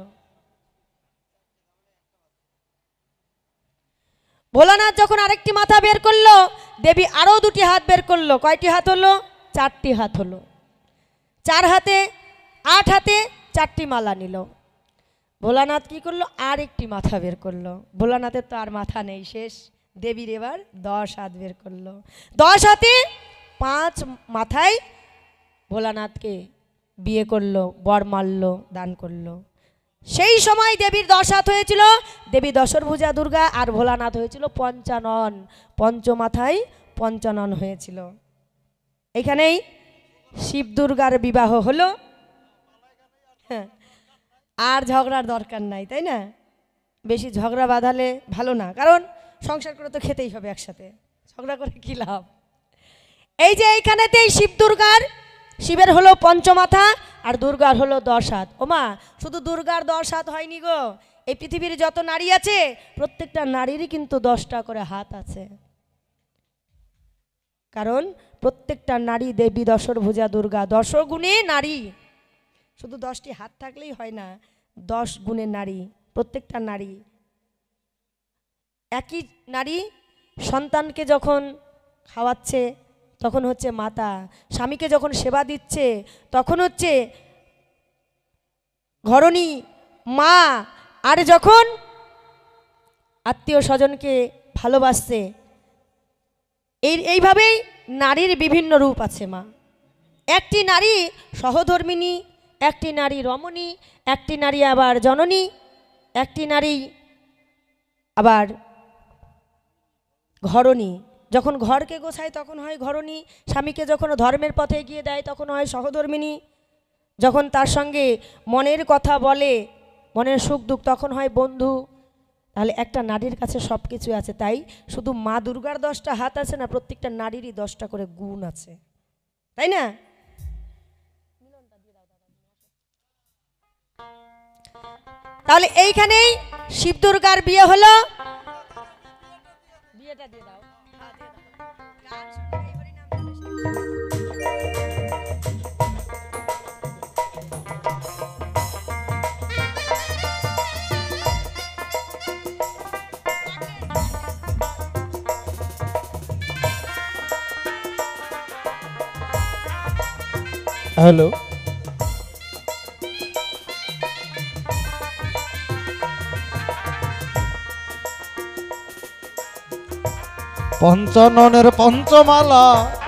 ভোলানাথ যখন আরেকটি মাথা বের করলো, দেবী আরো দুটি হাত বের করলো। কয়টি হাত হলো, চারটি হাত হলো। চার হাতে, আট হাতে চারটি মালা নিল। ভোলানাথ কি করলো, আর একটি মাথা বের করলো। ভোলানাথের তো আর মাথা নেই, শেষ। দেবীর এবার 10 হাত বের করলো। 10 হাতে 5 মাথায় ভোলানাথকে বিয়ে করলো, বর মাল্য দান করলো। সেই সময় দেবীর 10 হাত হয়েছিল, দেবী দশরভুজা দুর্গা, আর ভোলানাথ হয়েছিল পঞ্চানন, পঞ্চমাথায় পঞ্চানন হয়েছিল। এখানেই শিব দুর্গার বিবাহ হলো। হ্যাঁ, আর ঝগড়ার দরকার নাই, তাই না? বেশি ঝগড়া বাঁধালে ভালো না, কারণ সংসার করে তো খেতেই হবে একসাথে, ঝগড়া করে কি লাভ। এই যে এইখানেতেই শিব দুর্গার, শিবের হলো পঞ্চমাথা আর দুর্গার হলো 10 হাত। ওমা, শুধু দুর্গার 10 হাত হয়নি গো, এই পৃথিবীর যত নারী আছে প্রত্যেকটা নারীরই কিন্তু 10টা করে হাত আছে। কারণ প্রত্যেকটা নারী দেবী দশরভুজা দুর্গা, 10 গুণে নারী। শুধু 10টি হাত থাকলেই হয় না, 10 গুণের নারী প্রত্যেকটা নারী। একই নারী সন্তানকে যখন খাওয়াচ্ছে তখন হচ্ছে মাতা, স্বামীকে যখন সেবা দিচ্ছে তখন হচ্ছে ঘরণী মা, আর যখন আত্মীয় স্বজনকে ভালোবাসছে, এইভাবেই নারীর বিভিন্ন রূপ আছে মা। একটি নারী সহধর্মিণী, একটি নারী রমণী, একটি নারী আবার জননী, একটি নারী আবার ঘরণী। যখন ঘরকে গোছায় তখন হয় ঘরণী, স্বামীকে যখন ধর্মের পথে এগিয়ে দেয় তখন হয় সহধর্মিণী, যখন তার সঙ্গে মনের কথা বলে মনের সুখ দুঃখ তখন হয় বন্ধু। তাহলে একটা নারীর কাছে সব কিছু আছে, তাই শুধু মা দুর্গার 10টা হাত আছে না, প্রত্যেকটা নারীরই 10টা করে গুণ আছে, তাই না? তাহলে এইখানেই শিব দুর্গার বিয়ে হলো। বিয়েটা দিয়ে দাও। হ্যালো, পঞ্চাননের পঞ্চমালা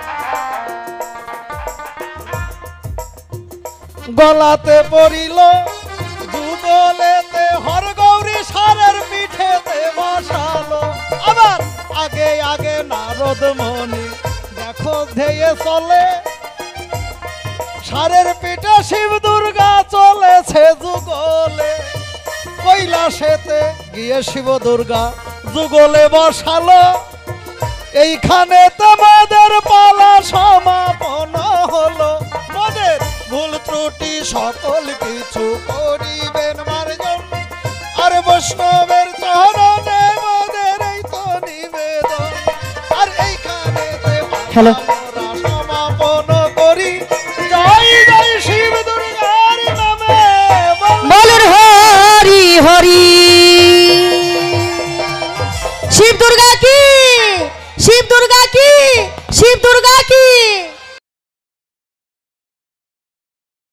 গলাতে পড়িল, যুগলেতে হরগৌরী সারের পিঠেতে বসালো। আবার আগে আগে নারদ মণি দেখো ধেয়ে চলে, সারের পিঠে শিব দুর্গা চলেছে যুগলে। কৈলাসেতে গিয়ে শিব দুর্গা যুগলে বসালো, এইখানে তোমাদের পালা সমাপন হলো। মোদের ভুল ত্রুটি সকল কিছু করিবেন মার্জন, আর বৈষ্ণবের চরণে মোদের এই তো নিবেদন। আর এইখানে হ্যালো।